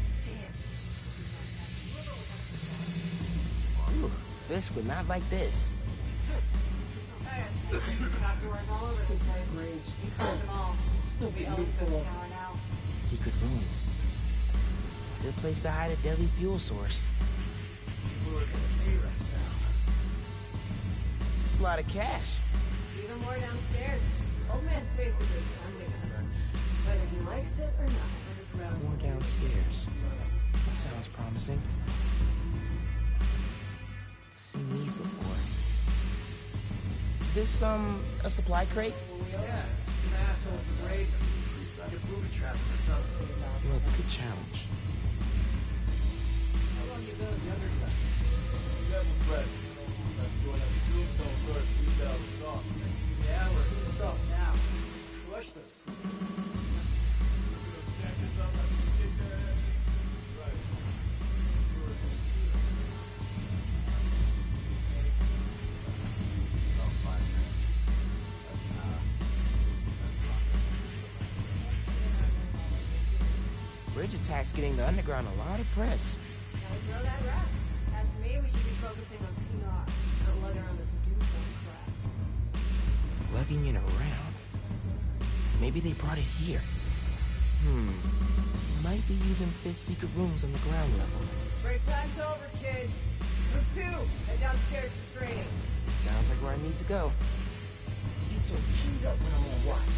Ooh, Fisk would not like this. I got secrets and trapdoors all over this place. We cracked them all. We own Fisk Tower now. Secret rooms. Good place to hide a deadly fuel source. People are gonna pay us now. It's a lot of cash. Even more downstairs. Old man's basically funding us. Whether he likes it or not. More downstairs. That sounds promising. Seen these before. This, um, a supply crate? Yeah, an asshole great. Like a booby trap or something. Love a good challenge. How long you been in the underground? Never bread. I'm doing a tombstone first, we sell the salt. Yeah, we're in the salt now. Crush those creatures. Bridge attack's getting the underground a lot of press. Gotta grow that rap. As for me, we should be focusing on P R, not lugging around this doomsday crap. Lugging it around. Maybe they brought it here. Hmm. Might be using Fisk's secret rooms on the ground level. Break time's over, kids. Group two, head downstairs for training. Sounds like where I need to go. Get so queued up when I'm on watch.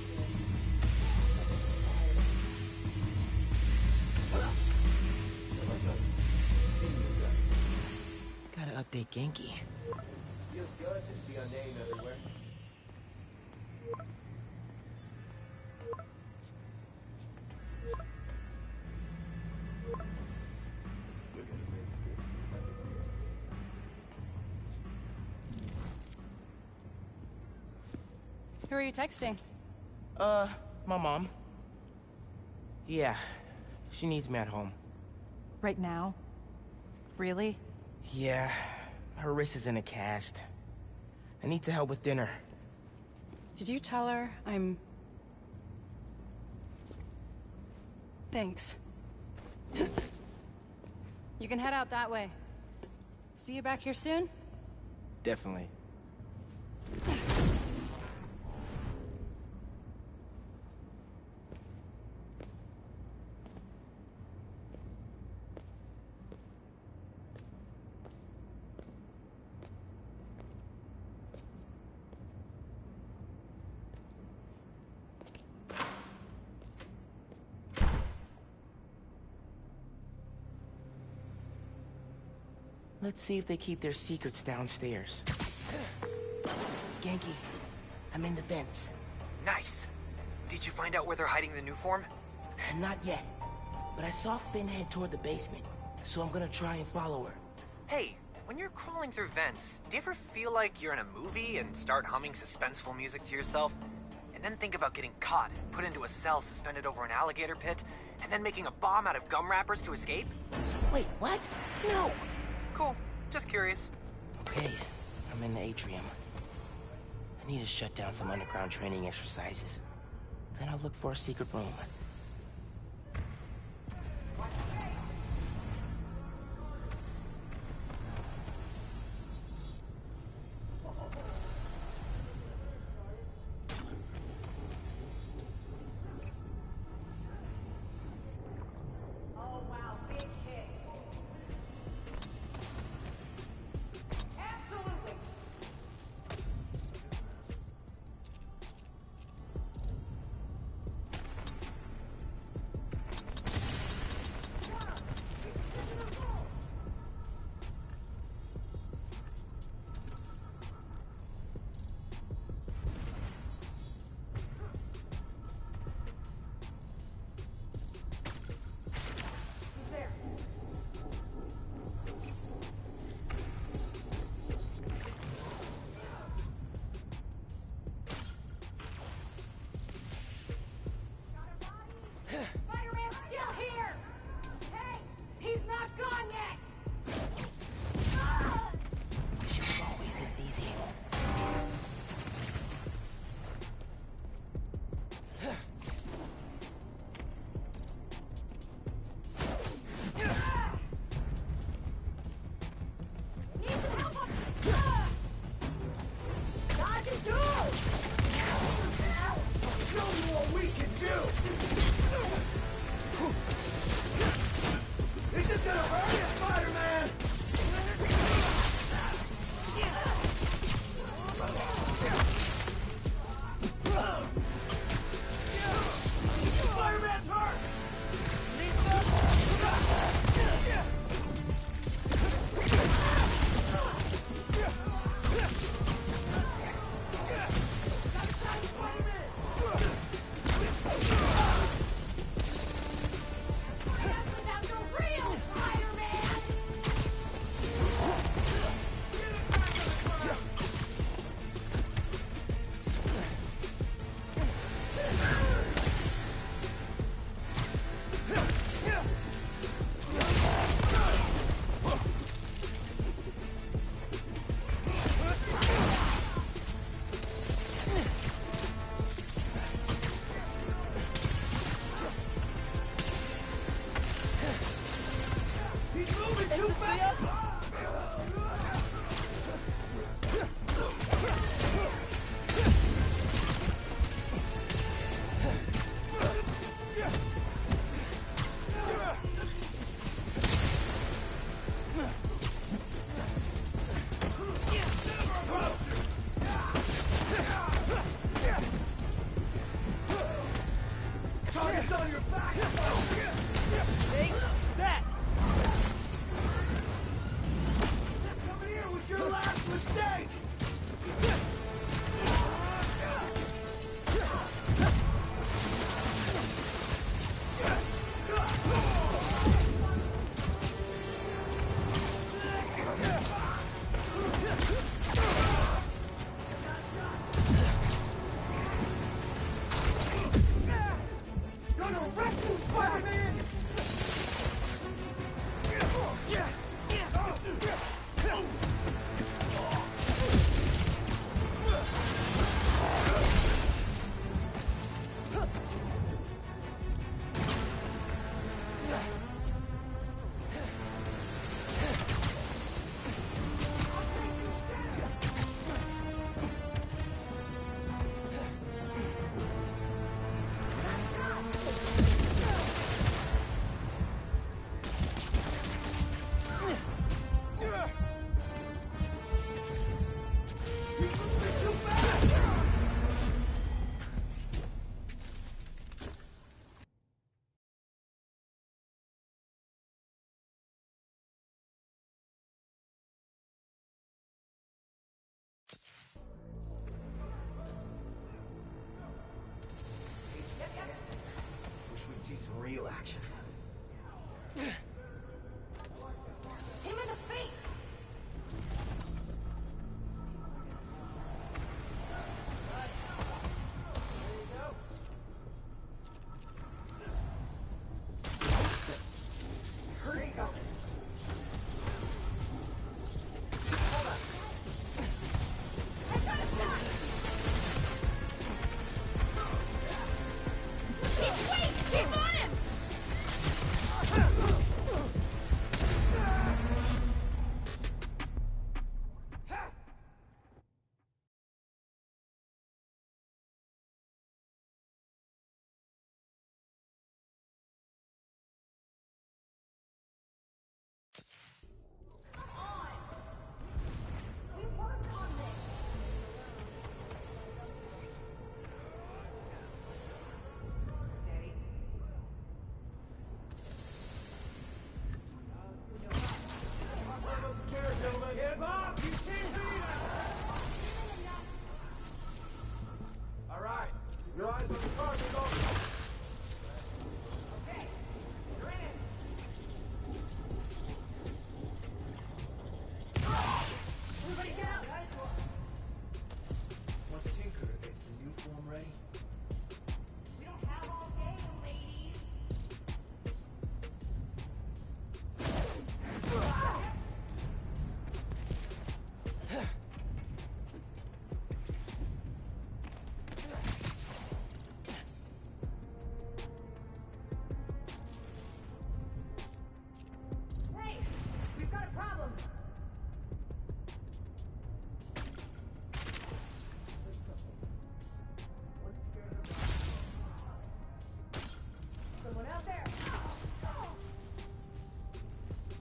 Gotta update Genki. Feels good to see our name everywhere. Who are you texting? Uh, my mom. Yeah, she needs me at home. Right now? Really? Yeah, her wrist is in a cast. I need to help with dinner. Did you tell her I'm... Thanks. You can head out that way. See you back here soon? Definitely. Let's see if they keep their secrets downstairs. Genki, I'm in the vents. Nice. Did you find out where they're hiding the new form? Not yet, but I saw Finn head toward the basement, so I'm gonna try and follow her. Hey, when you're crawling through vents, do you ever feel like you're in a movie and start humming suspenseful music to yourself? And then think about getting caught and put into a cell suspended over an alligator pit, and then making a bomb out of gum wrappers to escape? Wait, what? No! Cool. Just curious. Okay, I'm in the atrium. I need to shut down some underground training exercises. Then I'll look for a secret room. Real action. Him in the face! Hurry, go. Keep on him! All right, your eyes on the target. Okay, you're in it. Everybody get out, guys. Once Tinker gets the new form ready, We don't have all day, ladies. Hey, we've got a problem. Someone out there.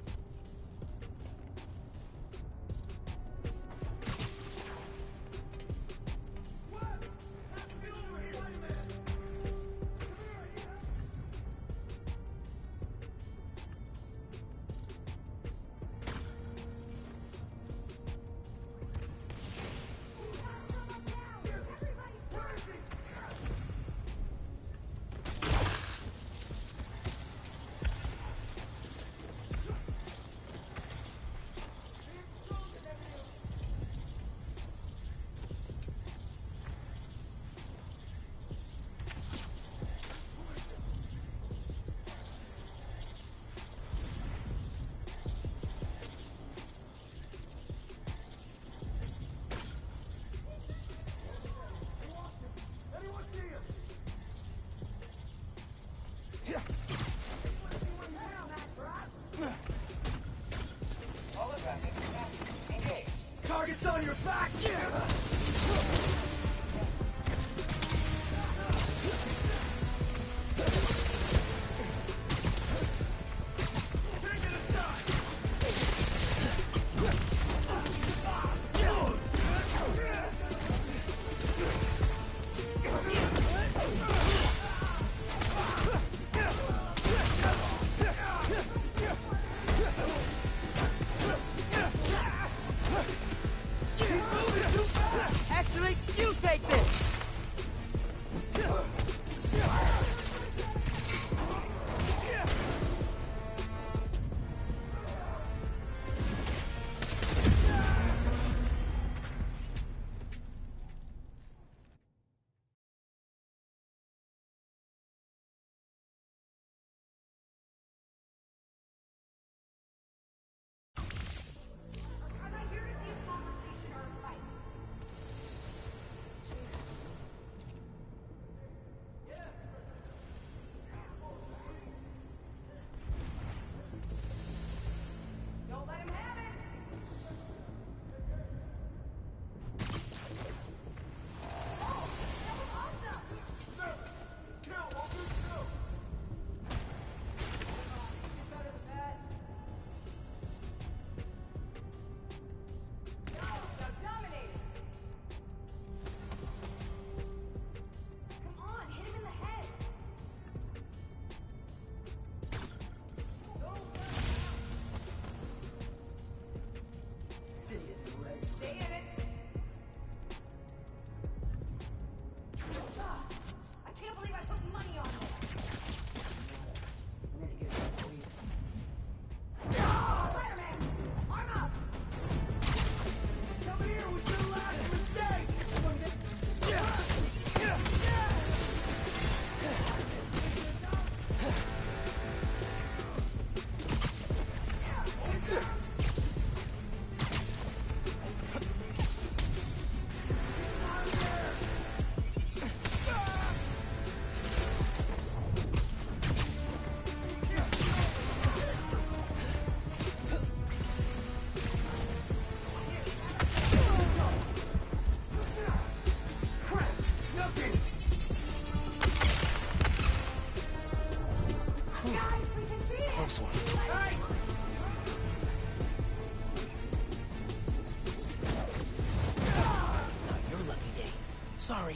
Target's on your back! Actually, you take this! Close one. Not your lucky day. Sorry.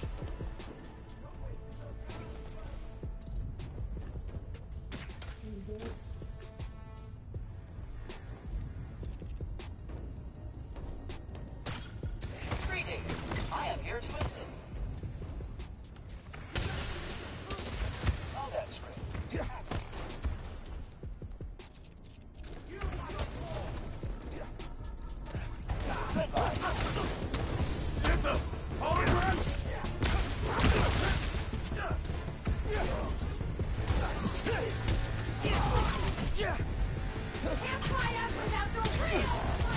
Greetings. I am here to assist. Oh, that's great. Goodbye. Get the autograph! Can't fight us without the real!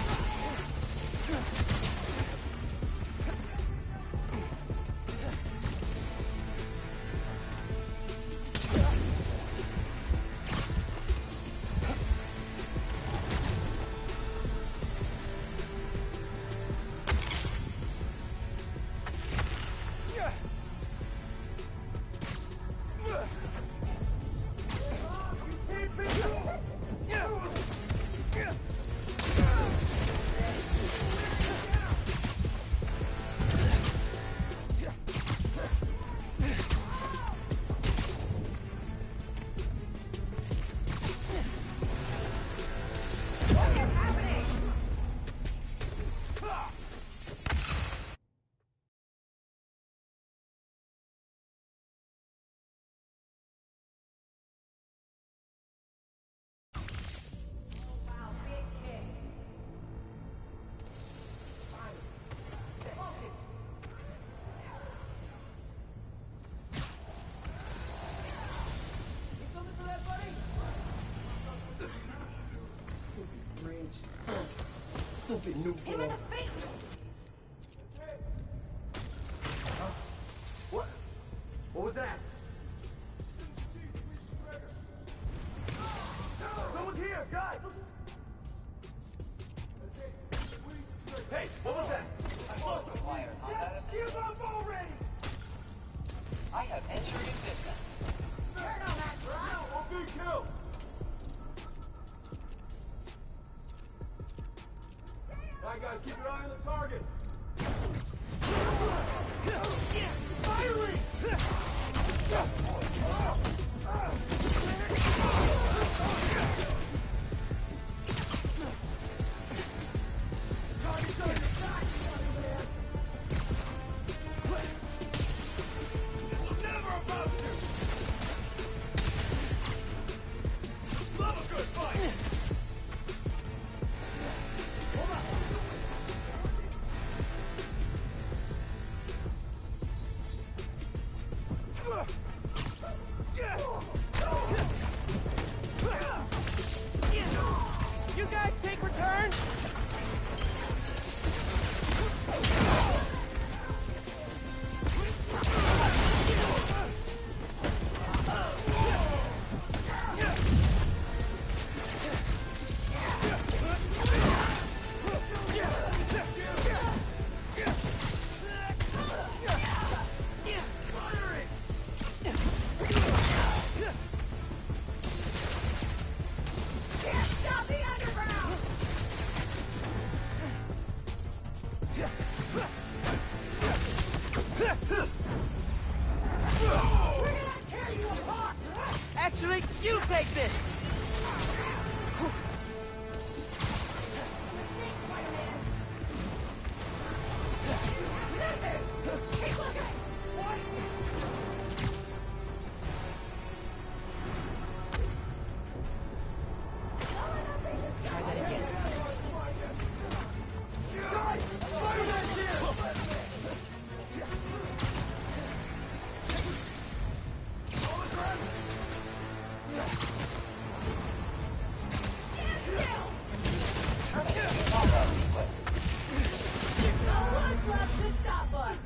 Stupid new Hit him in the face! Huh? What? What was that? Someone's here, guys! Hey, what was that? have entered existence. Turn on that ground! We'll be killed! Alright guys, keep your eye on the target! Firing! You guys take return? Stop the underground! We're gonna tear you apart! Actually, you take this! Keep looking! What? Try that again. Guys! Spider-Man's here! No one's left to stop us!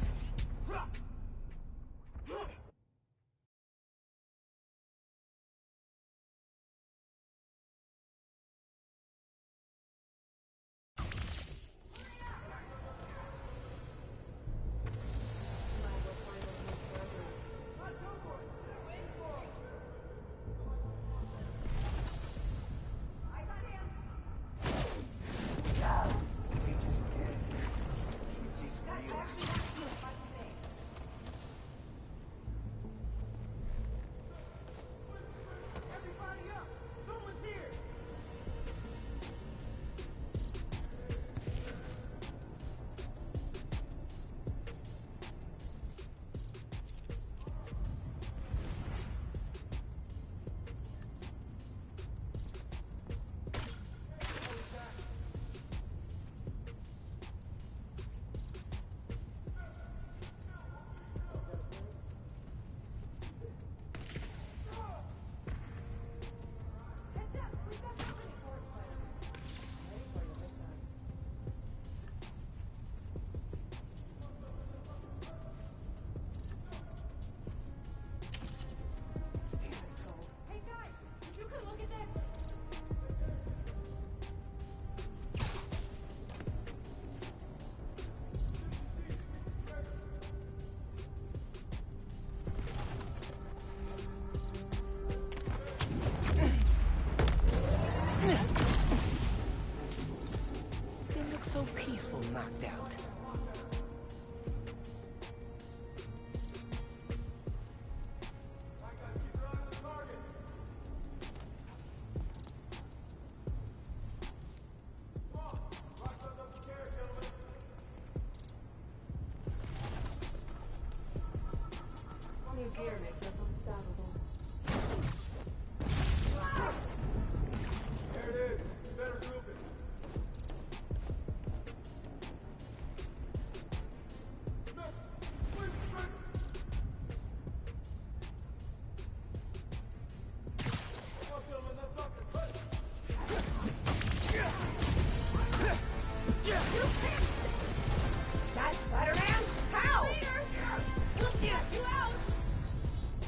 They look so peaceful knocked out. New gear makes us unstoppable. There it is. Better group it. That Spider-Man? How? We'll get you out!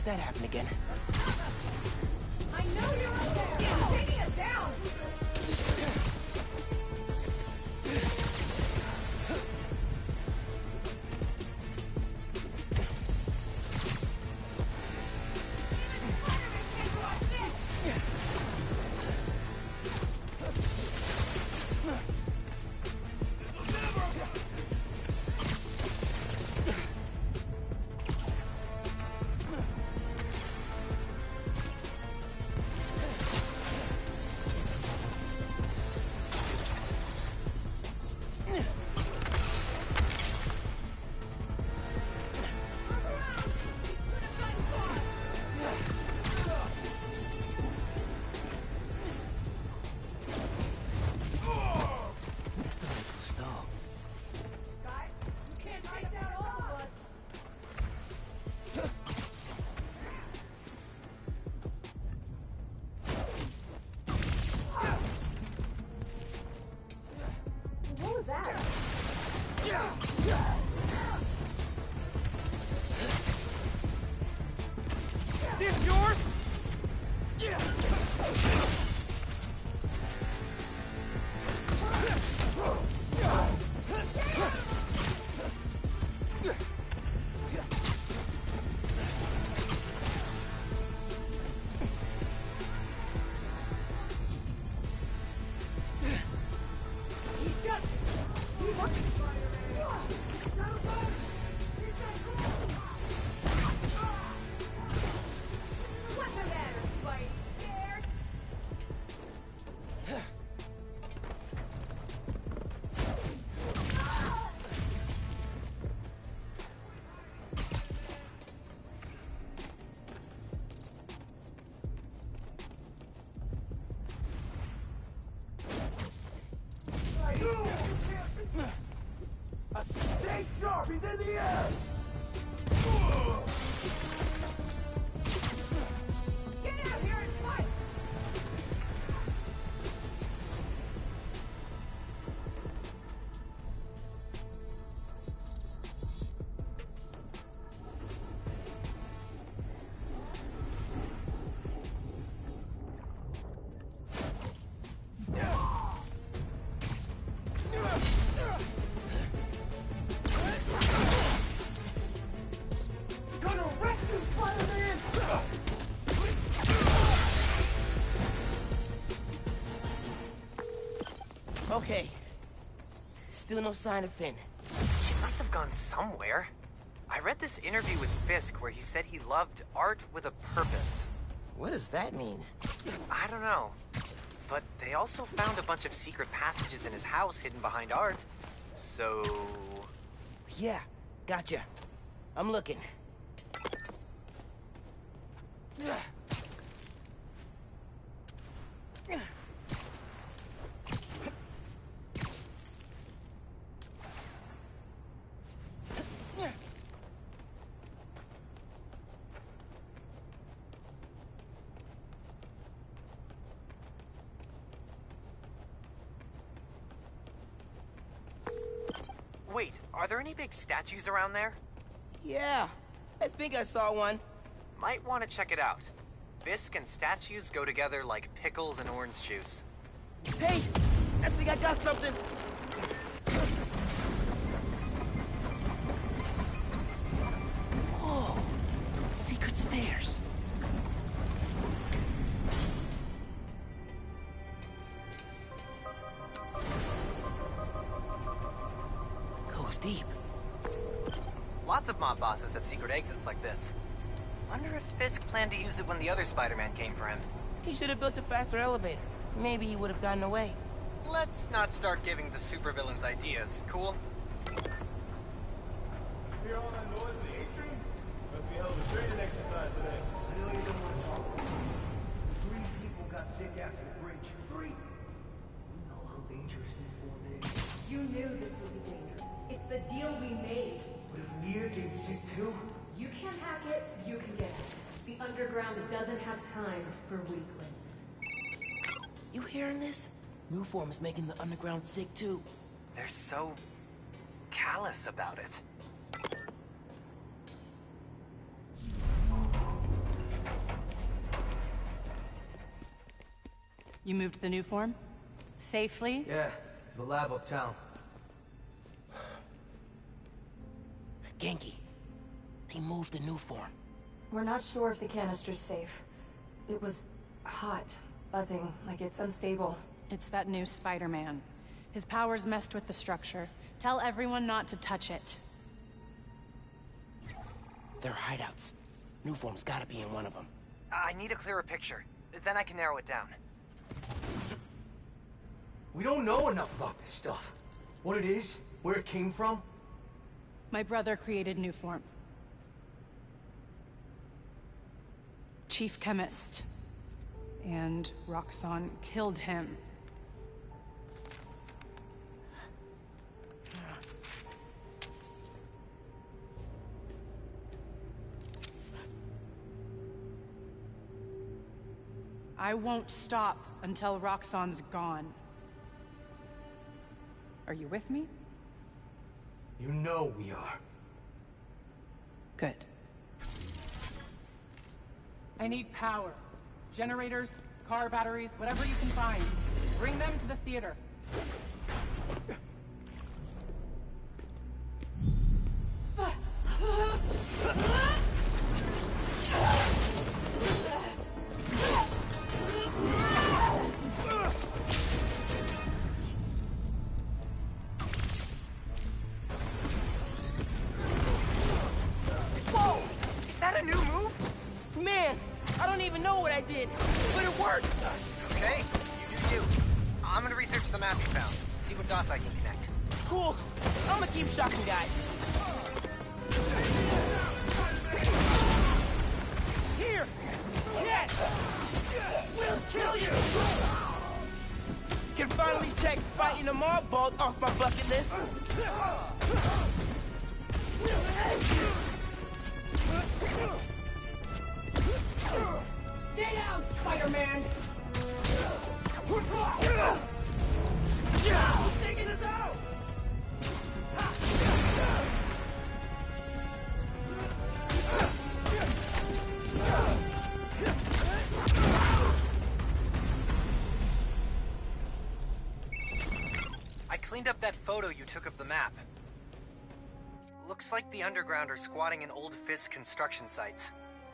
let that happen again. I know you're up there! You're taking us down! This yours? He's just... He wants to What's the matter, Spidey? Scared? Stay sharp! He's in the air! Get out here and fight! Gonna rescue Spider-Man! Okay. Still no sign of Finn. She must have gone somewhere. I read this interview with Fisk where he said he loved art with a purpose. What does that mean? I don't know. But they also found a bunch of secret passages in his house hidden behind art. So... Yeah, gotcha. I'm looking. Wait, are there any big statues around there? Yeah, I think I saw one. Might want to check it out. Fisk and statues go together like pickles and orange juice. Hey, I think I got something. Whoa, secret stairs. Goes deep. Lots of mob bosses have secret exits like this. Wonder if Fisk planned to use it when the other Spider-Man came for him. He should have built a faster elevator. Maybe he would have gotten away. Let's not start giving the supervillains ideas, cool? Hear all that noise in the atrium? Must be hell of a training exercise today. Really don't want to talk. Three people got sick after the bridge. Three! You know how dangerous this one is. You knew this would be dangerous. It's the deal we made. But if we're getting sick too? You can't hack it, you can get it. The underground doesn't have time for weaklings. You hearing this? Nuform is making the underground sick too. They're so... callous about it. You moved the new form? Safely? Yeah, to the lab uptown. Genki, they moved the new form. We're not sure if the canister's safe. It was hot, buzzing, like it's unstable. It's that new Spider-Man. His powers messed with the structure. Tell everyone not to touch it. They're hideouts. New form's gotta be in one of them. I need a clearer picture. Then I can narrow it down. We don't know enough about this stuff. What it is, where it came from. My brother created new form. Chief chemist. And Roxxon killed him. I won't stop until Roxxon's gone. Are you with me? You know we are. Good. I need power. Generators, car batteries, whatever you can find. Bring them to the theater. Whoa! Is that a new move? Man, I don't even know what I did, but it worked! Okay, you do you. I'm gonna research the map you found, see what dots I can connect. Cool. I'm gonna keep shocking guys. Here! Yes! We'll kill you! Can finally check fighting a mob vault off my bucket list. Stay down, Spider-Man! Taking us out! I cleaned up that photo you took of the map. Looks like the underground are squatting in old Fisk construction sites.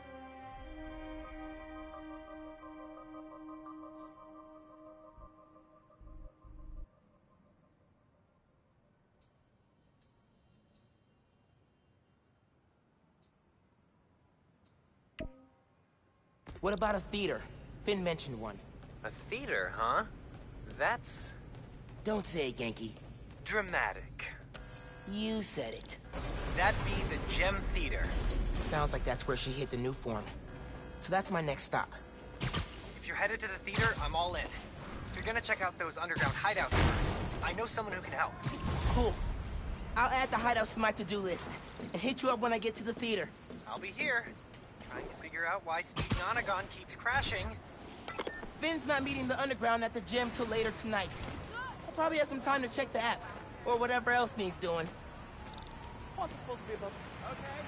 What about a theater? Finn mentioned one. A theater, huh? That's... Don't say it, Genki. dramatic. You said it. That'd be the Gem Theater. Sounds like that's where she hid the new form. So that's my next stop. If you're headed to the theater, I'm all in. If you're gonna check out those underground hideouts first, I know someone who can help. Cool. I'll add the hideouts to my to-do list, and hit you up when I get to the theater. I'll be here, trying to figure out why Speed Nonagon keeps crashing. Finn's not meeting the underground at the gym till later tonight. I'll probably have some time to check the app, or whatever else needs doing. What's it supposed to be about? Okay.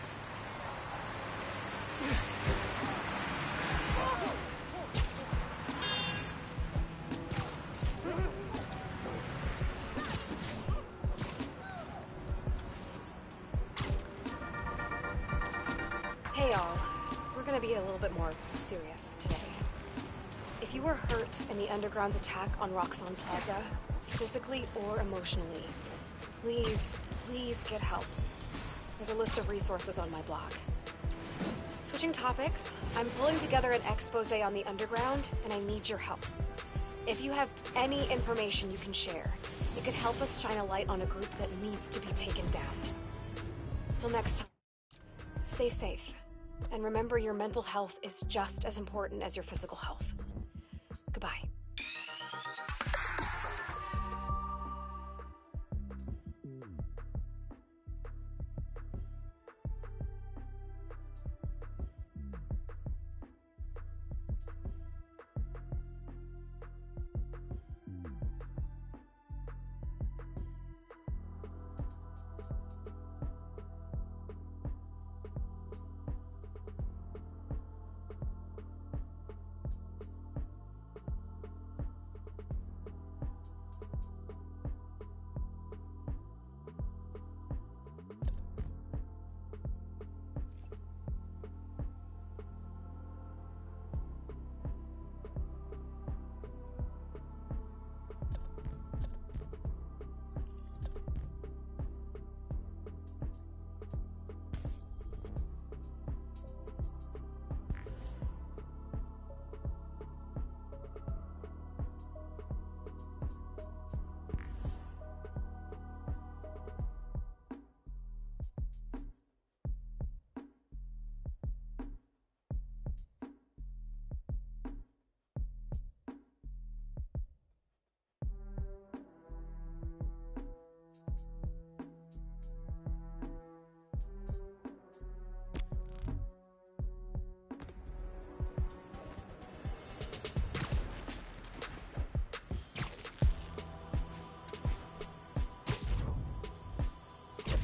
Hey all, we're gonna be a little bit more serious today. If you were hurt in the Underground's attack on Roxxon Plaza, physically or emotionally, please, please get help. There's a list of resources on my blog. Switching topics, I'm pulling together an expose on the Underground, and I need your help. If you have any information you can share, it could help us shine a light on a group that needs to be taken down. Till next time, stay safe. And remember, your mental health is just as important as your physical health. Goodbye.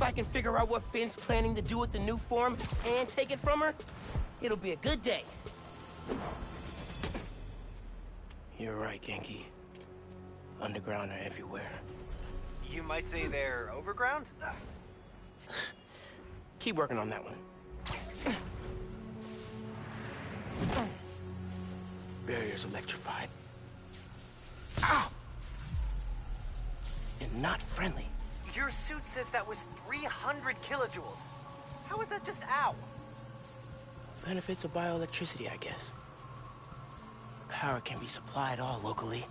I can figure out what Finn's planning to do with the new form and take it from her, it'll be a good day. You're right, Genki. Underground are everywhere. You might say they're overground? Keep working on that one. Barrier's electrified. Ow! And not friendly. Your suit says that was three hundred kilojoules. How is that just ow? Benefits of bioelectricity, I guess. Power can be supplied all locally.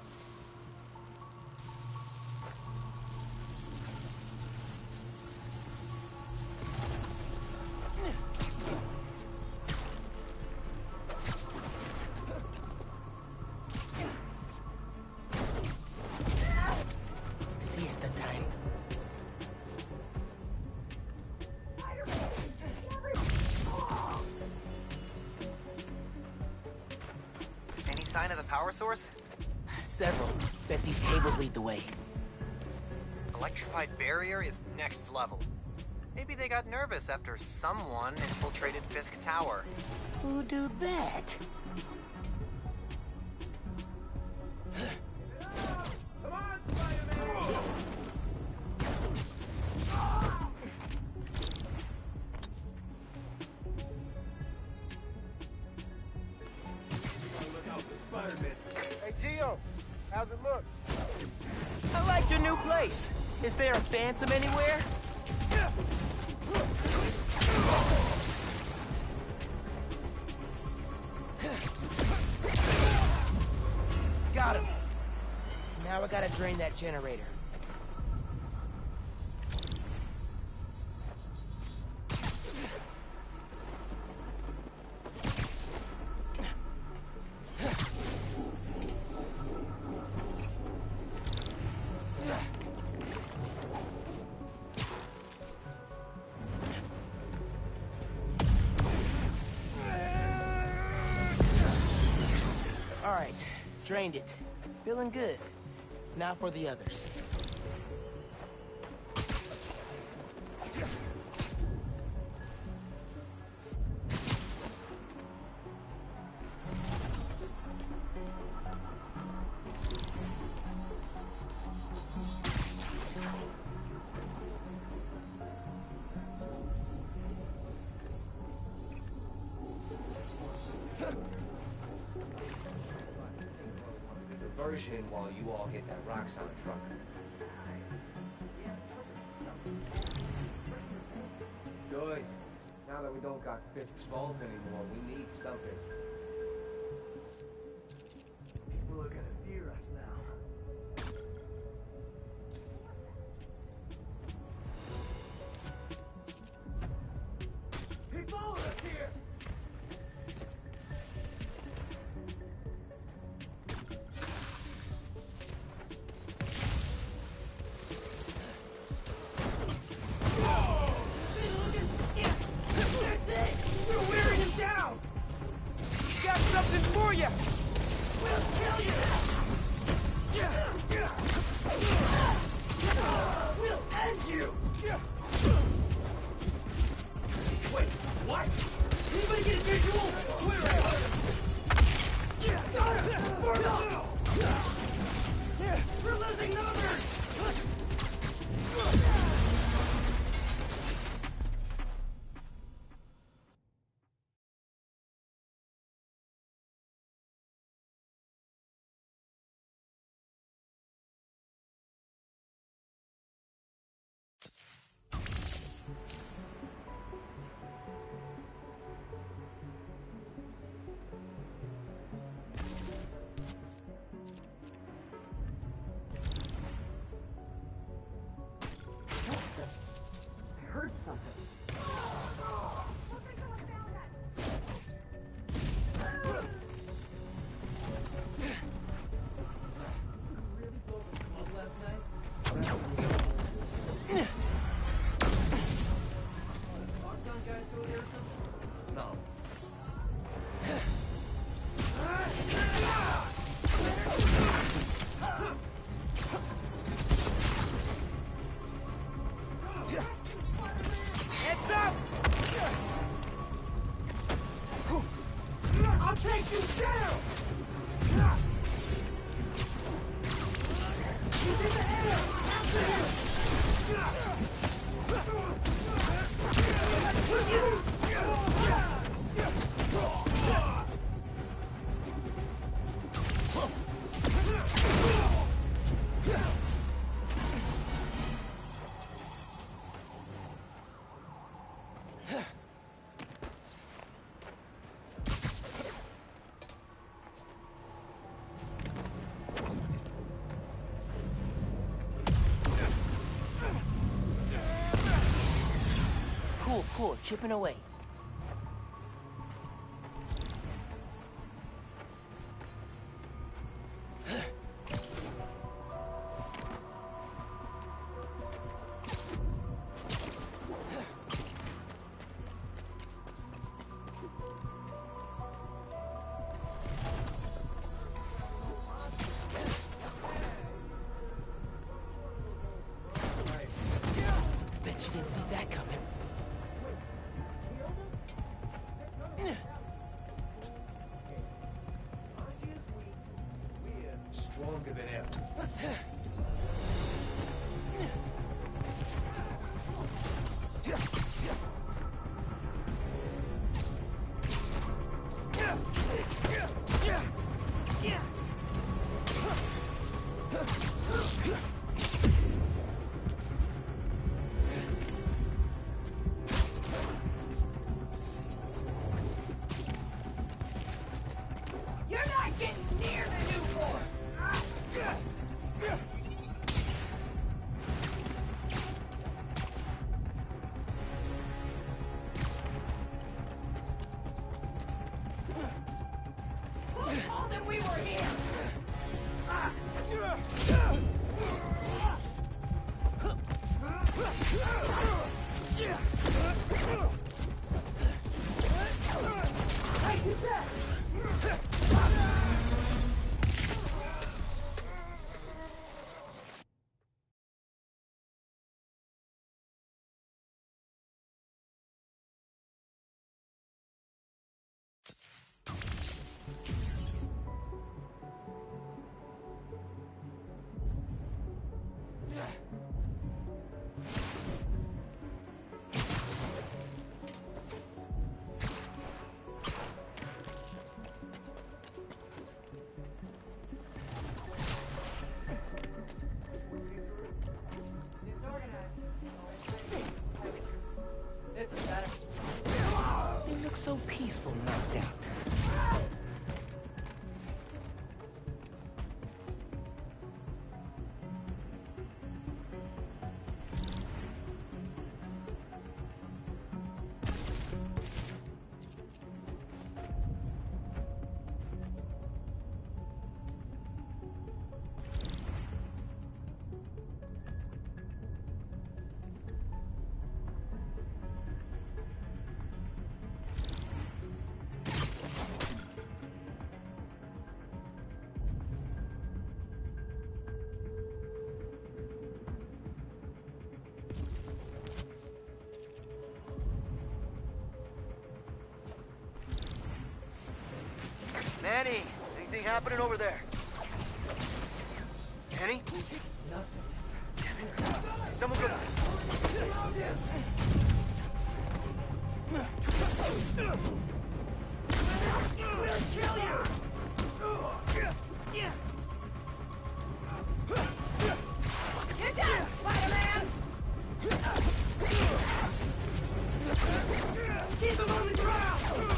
Siesta time. Any sign of the power source? Several. Bet these cables lead the way. Electrified barrier is next level. Maybe they got nervous after someone infiltrated Fisk Tower. Who do that? Hey, Gio, how's it look? I like your new place. Is there a phantom anywhere? Got him. Now I gotta drain that generator. All right, drained it. Feeling good. Now for the others. Diversion while you all get that Roxxon truck. Good. Now that we don't got Fisk's vault anymore, we need something. People are gonna fear us now. He followed us here! We're wearing him down! Got something for you! We'll kill you! We'll end you! Wait, what? Anybody get a visual? Where are you? Got him! Form up! We're losing numbers! I heard something. Really blow the club last night? Roxxon guys through there or something? No. I'll take you down! He's in the air! After him! Cool, cool, chipping away. Bet you didn't see that coming. Stronger than ever. You're not getting near the new floor! Who told them we were here? This is better. They look so peaceful knocked out. Manny, anything happening over there? Manny? Nothing. Someone go. We'll kill you! Get down, Spider-Man! Keep him on the ground!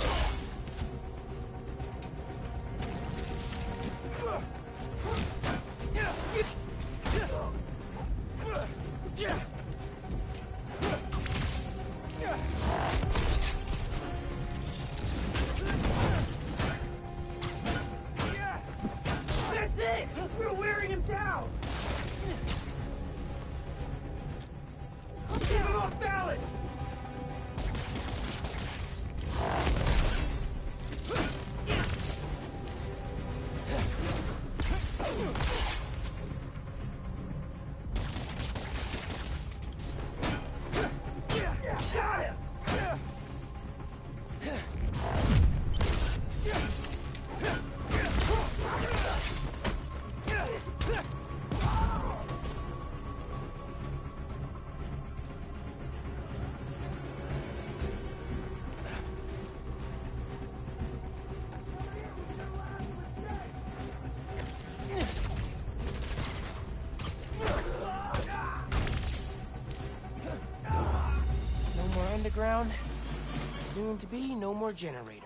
That's it! We're wearing him down! Keep him off balance! underground. Soon to be no more generator.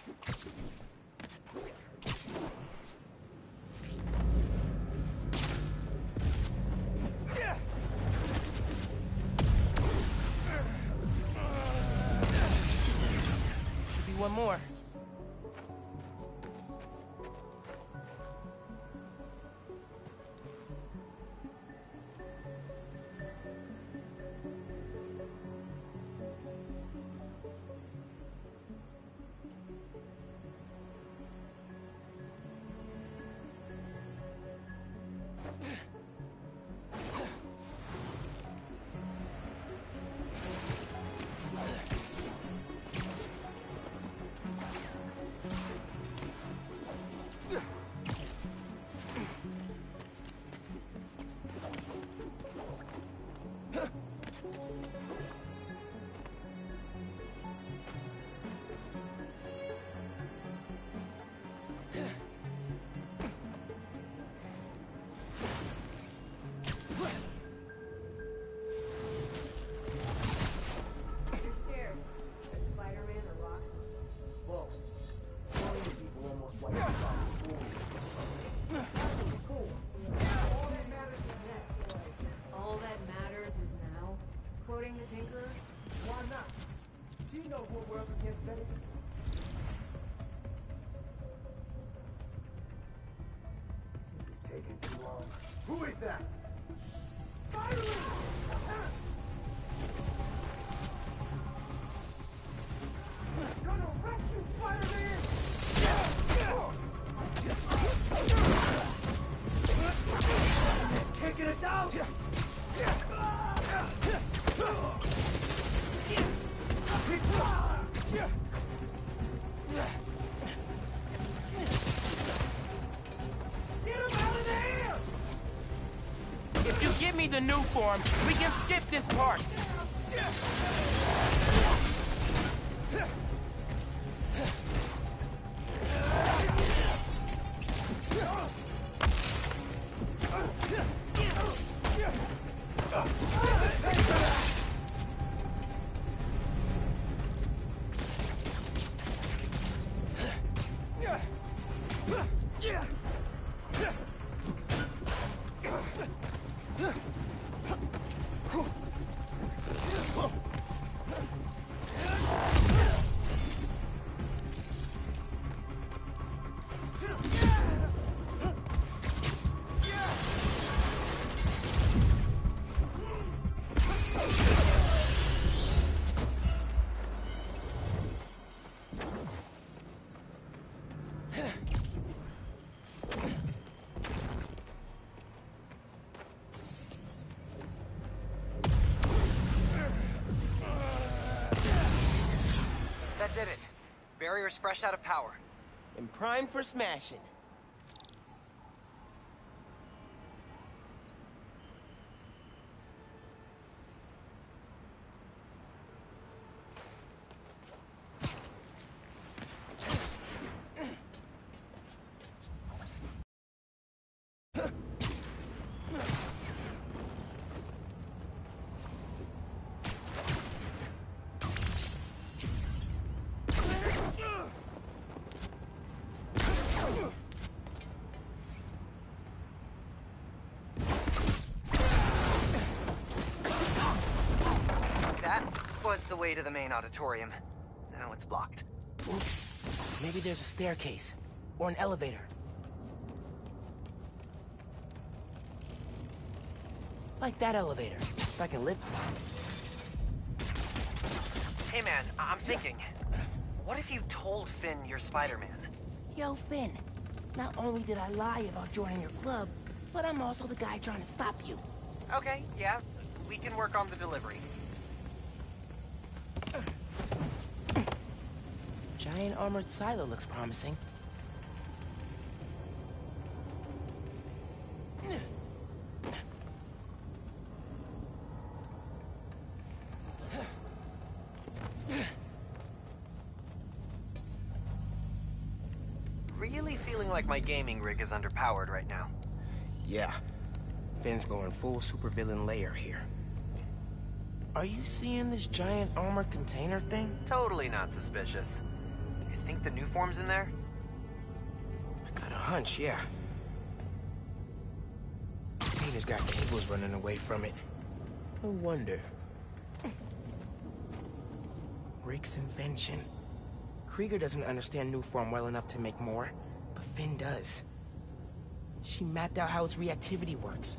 Should be one more. Quoting the Tinkerer? Why not? Do you know who we're up against, Betty? This is taking too long. Who is that? Spider-Man! Gonna wreck you, Spider-Man! Taking us out! If you give me the new form, we can skip this part. That did it. Barrier's fresh out of power. And primed for smashing. Was the way to the main auditorium. Now it's blocked. Oops. Maybe there's a staircase. Or an elevator. Like that elevator. If I can lift it. Hey man, I I'm thinking. What if you told Finn you're Spider-Man? Yo, Finn. Not only did I lie about joining your club, but I'm also the guy trying to stop you. Okay, yeah. We can work on the delivery. Giant armored silo looks promising. Really feeling like my gaming rig is underpowered right now. Yeah. Finn's going full supervillain layer here. Are you seeing this giant armored container thing? Totally not suspicious. You think the new form's in there? I got a hunch, yeah. Peter's got cables running away from it. No wonder. Rick's invention. Krieger doesn't understand new form well enough to make more, but Finn does. She mapped out how its reactivity works.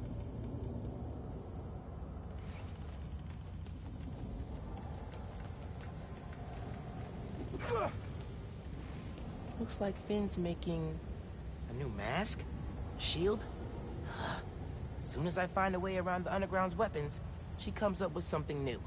Looks like Finn's making a new mask? Shield? As soon as I find a way around the Underground's weapons, she comes up with something new.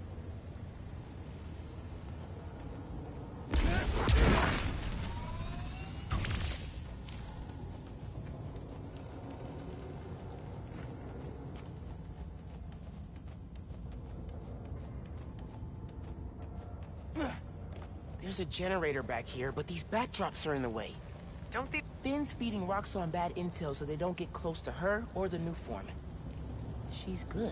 There's a generator back here, but these backdrops are in the way. Don't they... Finn's feeding Roxxon bad intel so they don't get close to her or the new foreman. She's good.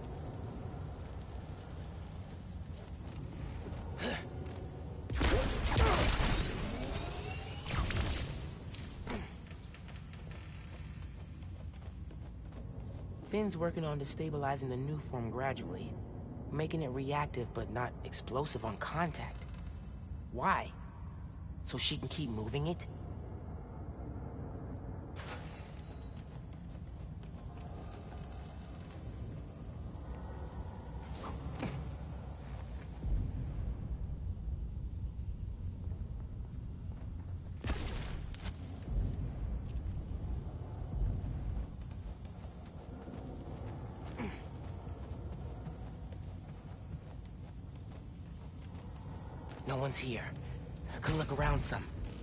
Finn's working on destabilizing the new form gradually, making it reactive but not explosive on contact. Why? So she can keep moving it? No one's here. I could look around some.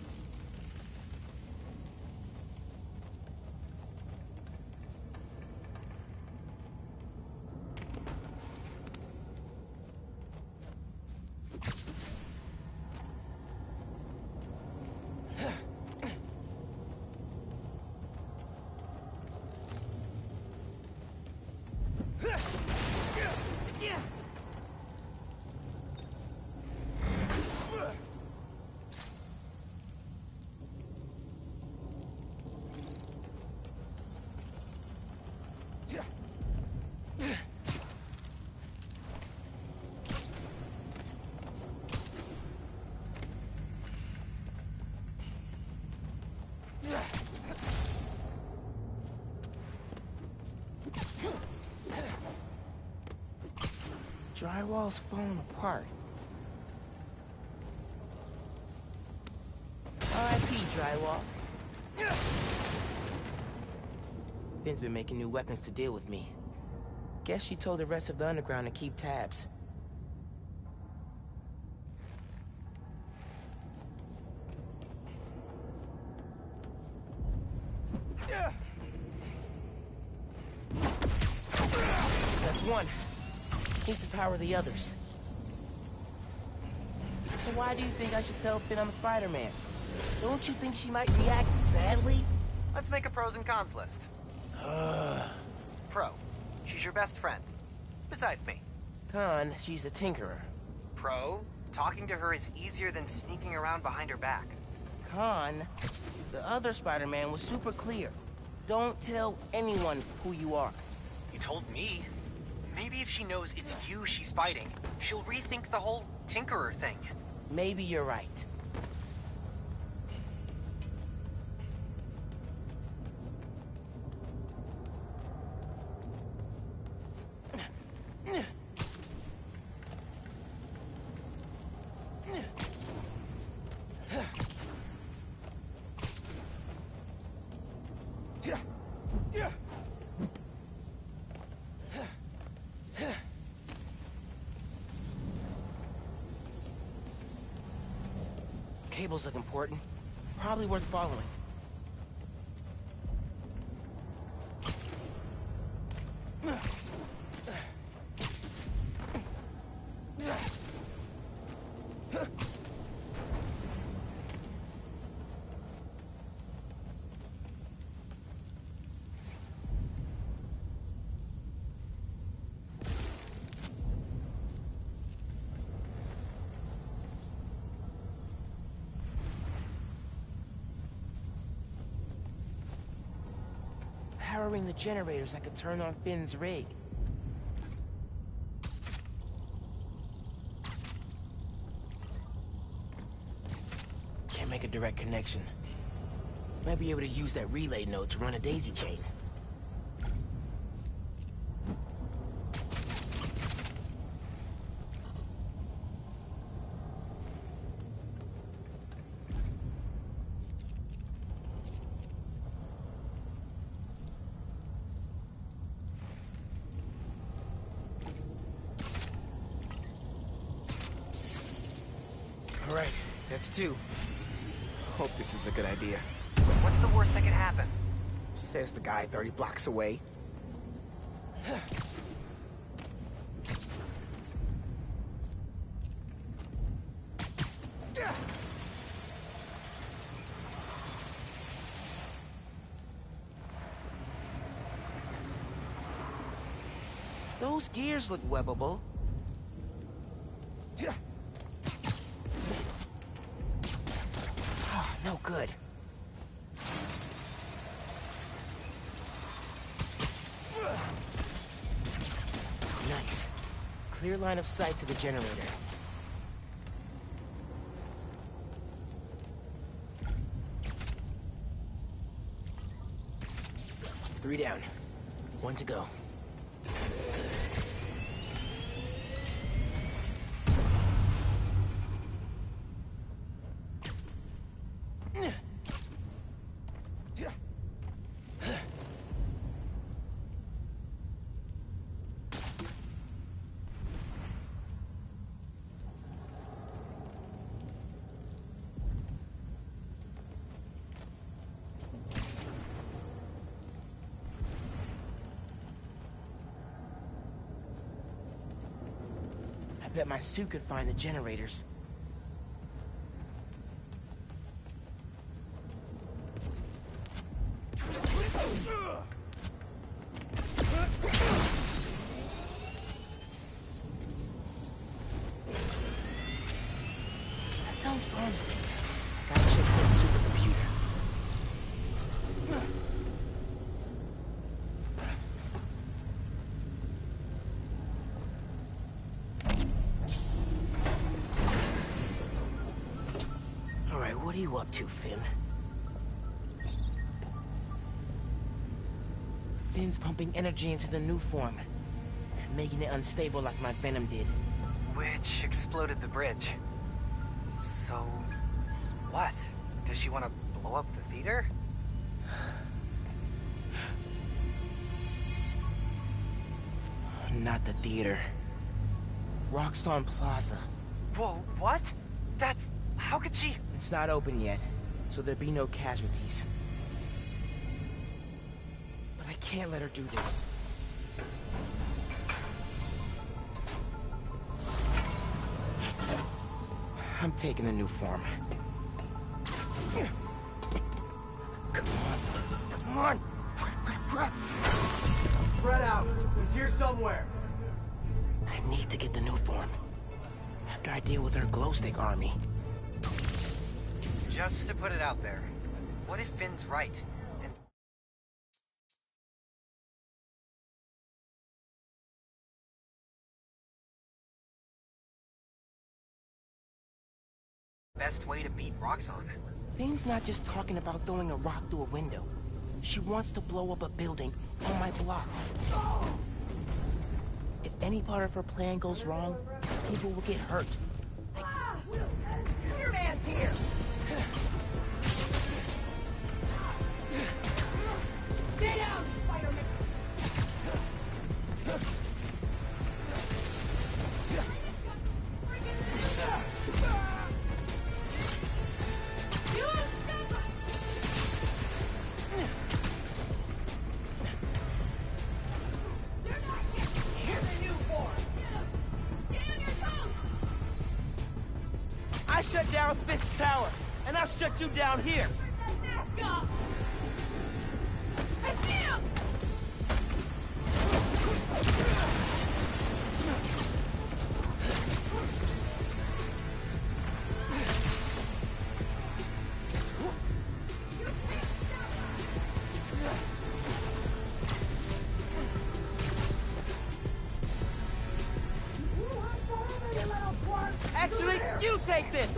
Drywall's falling apart. R I P drywall. Finn's been making new weapons to deal with me. Guess she told the rest of the Underground to keep tabs. That's one. Need to power the others. So why do you think I should tell Finn I'm Spider-Man? Don't you think she might react badly? Let's make a pros and cons list. Pro. She's your best friend. Besides me. Con, she's a tinkerer. Pro. Talking to her is easier than sneaking around behind her back. Con, the other Spider-Man was super clear. Don't tell anyone who you are. You told me. Maybe if she knows it's you she's fighting, she'll rethink the whole Tinkerer thing. Maybe you're right. Cables look important. Probably worth following. powering the generators that could turn on Finn's rig. Can't make a direct connection. Might be able to use that relay node to run a daisy chain. All right, that's two. Hope this is a good idea. What's the worst that could happen? Says the guy thirty blocks away. Those gears look webbable. Oh, no good. Nice. Clear line of sight to the generator. Three down. One to go. I bet my suit could find the generators. That sounds promising. Gotta check that supercomputer. What are you up to, Finn? Finn's pumping energy into the new form, making it unstable like my venom did. Which exploded the bridge. So, what? Does she want to blow up the theater? Not the theater. Roxxon Plaza. Whoa, what? That's... how could she... It's not open yet, so there'll be no casualties. But I can't let her do this. I'm taking the new form. Come on. Come on! Crap, crap, crap! Spread out. He's here somewhere. I need to get the new form. After I deal with her glow stick army. Just to put it out there, what if Finn's right? And best way to beat Roxxon. Finn's not just talking about throwing a rock through a window. She wants to blow up a building on my block. If any part of her plan goes wrong, people will get hurt. Your man's here! Stay down, Spider-Man! I shut down Fisk's tower, and I'll shut you down here. Go! I see him! take this!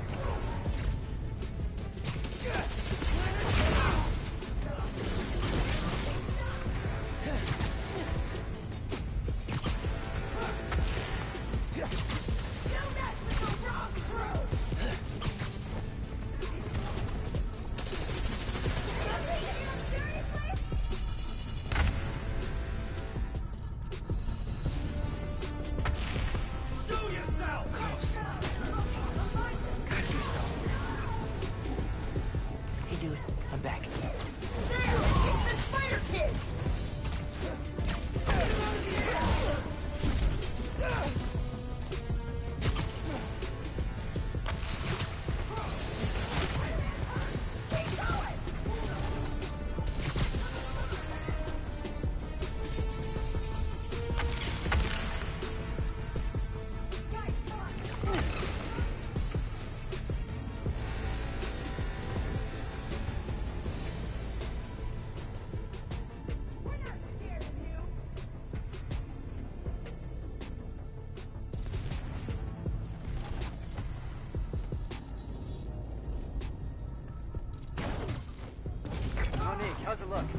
How's it look?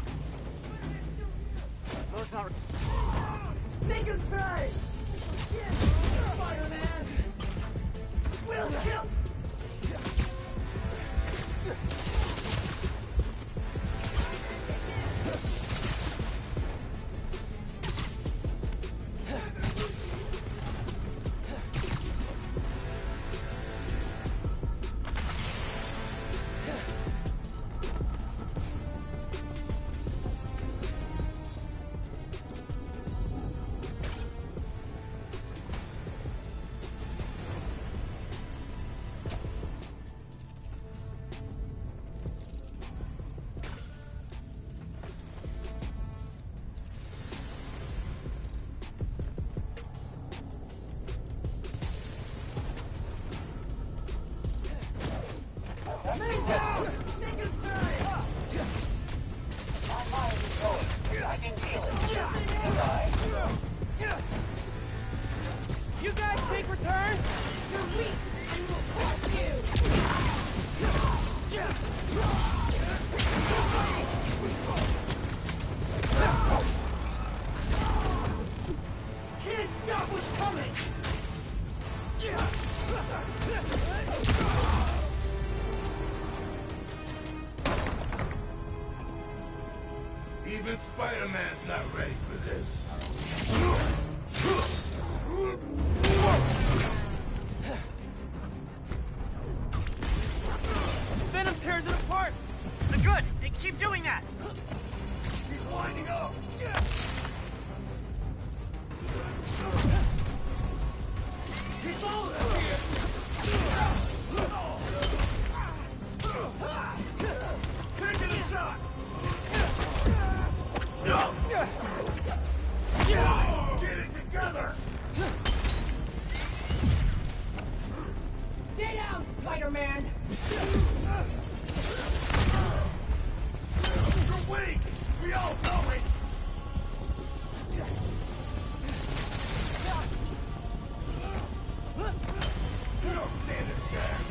Lo's not... Make him pay! Spider-Man! We'll kill... You guys take return? You're weak, and we'll crush you! Can't stop what's coming! Even Spider-Man's not ready for this. Venom tears it apart! Good! They keep doing that! He's winding up! He's following us here! Taking a shot! Get it together! Stay down, Spider-Man! You're weak! We all know it! You don't stand a chance!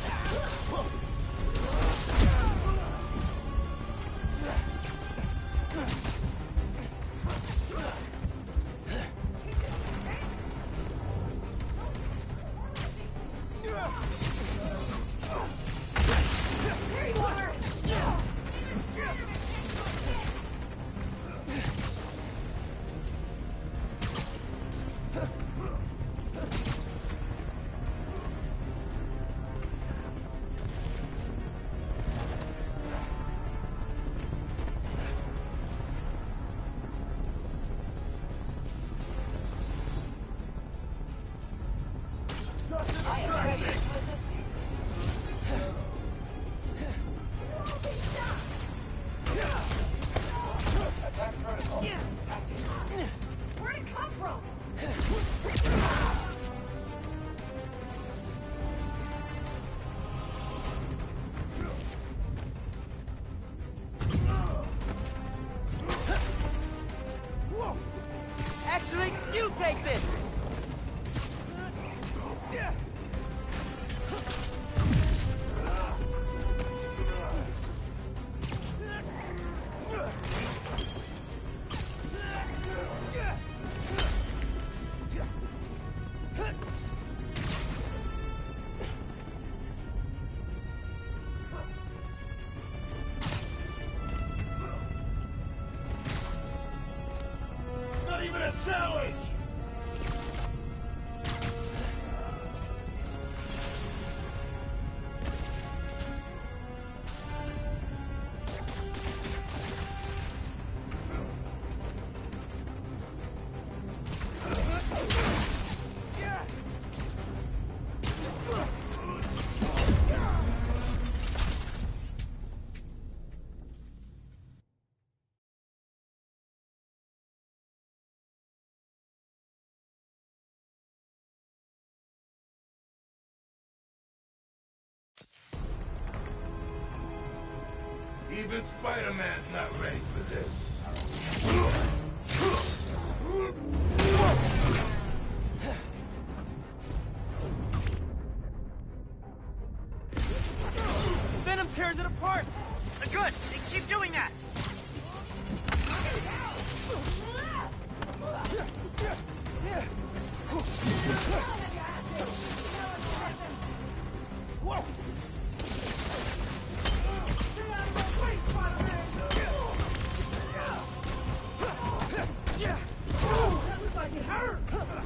There you are! I am ready. Even Spider-Man's not ready for this. Venom tears it apart! Good! Keep doing that! Whoa! That looks like it hurt!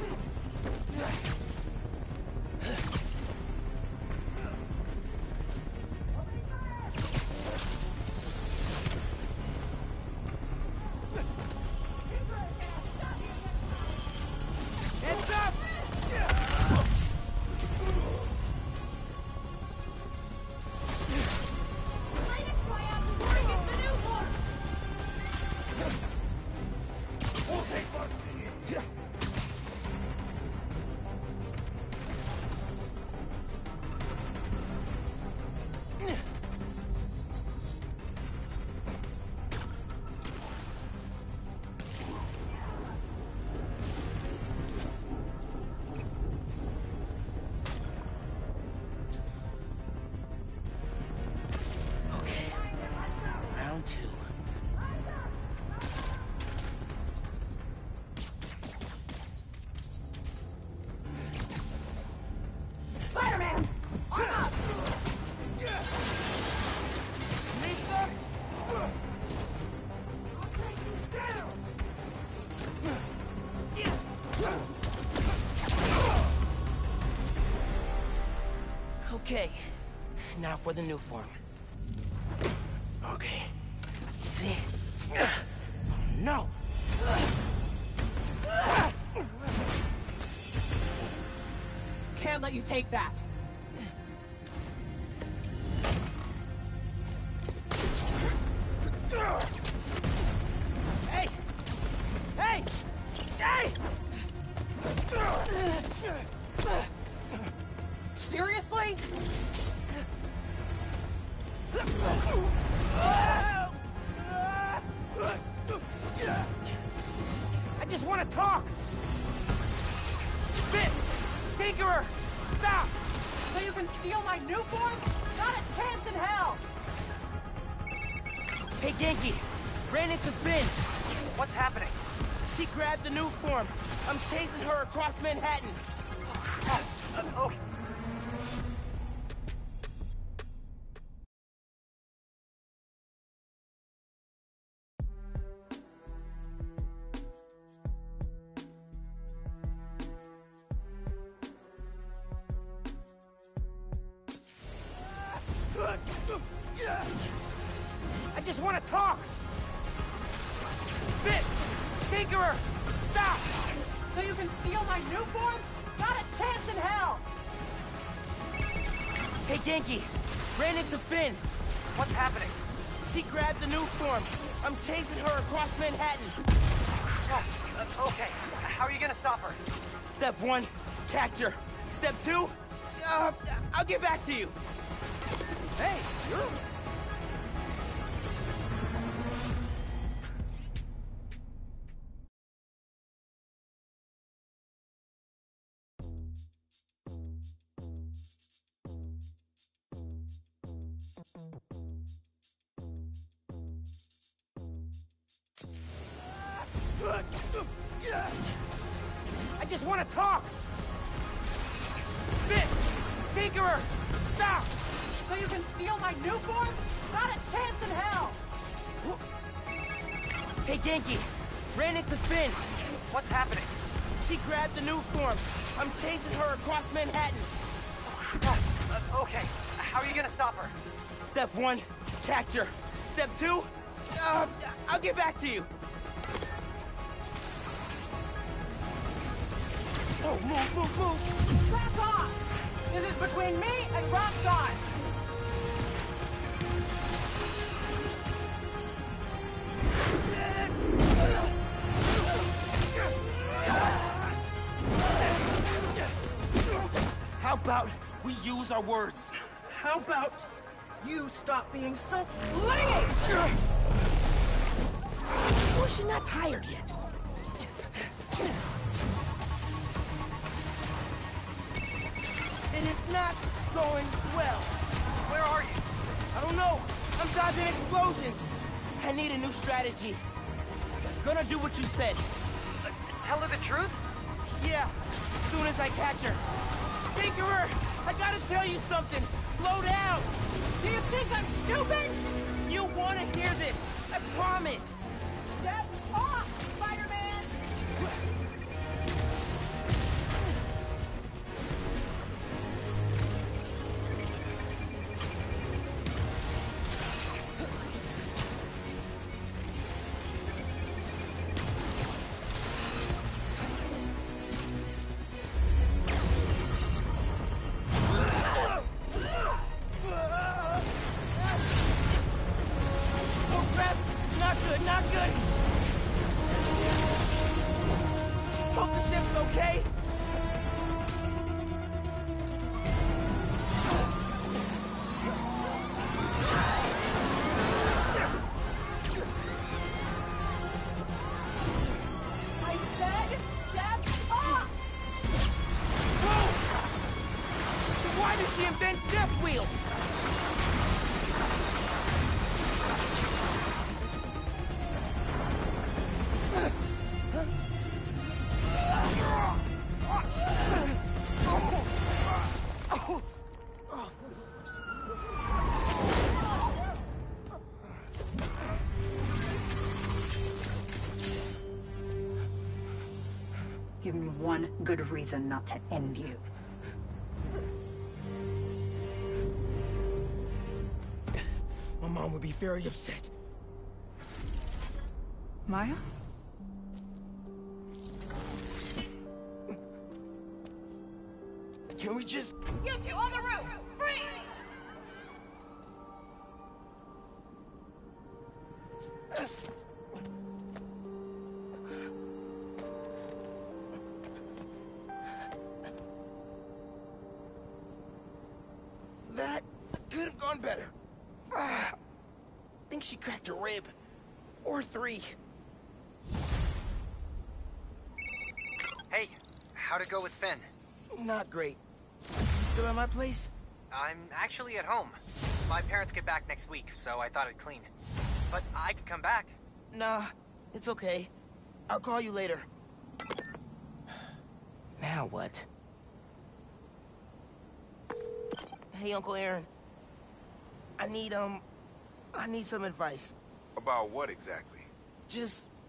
Heads up! Round two. Spider-Man! Arm up! Lisa? Okay, now for the new form. Okay. See? Oh, no! Can't let you take that. Hey! Hey! Hey! Seriously? I just want to talk! Fit! Tinkerer! Stop! So you can steal my new form? Not a chance in hell! Hey, Genki! Ran into Finn! What's happening? She grabbed the new form. I'm chasing her across Manhattan. Oh, uh, okay. I just want to talk! Fit! Tinkerer! Stop! So you can steal my new form? Not a chance in hell! Hey, Genki! Ran into Finn! What's happening? She grabbed the new form. I'm chasing her across Manhattan. Oh, uh, okay. How are you gonna stop her? Step one, catch her. Step two, uh, I'll get back to you. Hey, you're... I just want to talk! Fit! Tinkerer! Stop! So you can steal my new form? Not a chance in hell! Hey, Genki! Ran into Finn! What's happening? She grabbed the new form. I'm chasing her across Manhattan. Oh, uh, okay. How are you gonna stop her? Step one, catch her. Step two, uh, I'll get back to you. Oh, move, move, move! Back off! This is between me and Rock God! How about we use our words? How about You stop being so flingy! Well, she's not tired yet. It is not going well. Where are you? I don't know. I'm dodging explosions. I need a new strategy. Gonna do what you said. Uh, tell her the truth? Yeah, as soon as I catch her. Tinkerer, I gotta tell you something. Slow down. Do you think I'm stupid? You wanna hear this. I promise. Step off, Spider-Man! Oh crap! Not good, not good! Hope the ship's okay? I said step off! Whoa! Why did she invent death wheels? Give me one good reason not to end you. My mom would be very upset. Miles? Can we just... You two on the roof! Freeze! That could have gone better. Ah, I think she cracked a rib. Or three. Hey, how'd it go with Finn? Not great. You still at my place? I'm actually at home. My parents get back next week, so I thought I'd clean. But I could come back. Nah, it's okay. I'll call you later. Now what? Hey, Uncle Aaron. I need, um... I need some advice. About what exactly? Just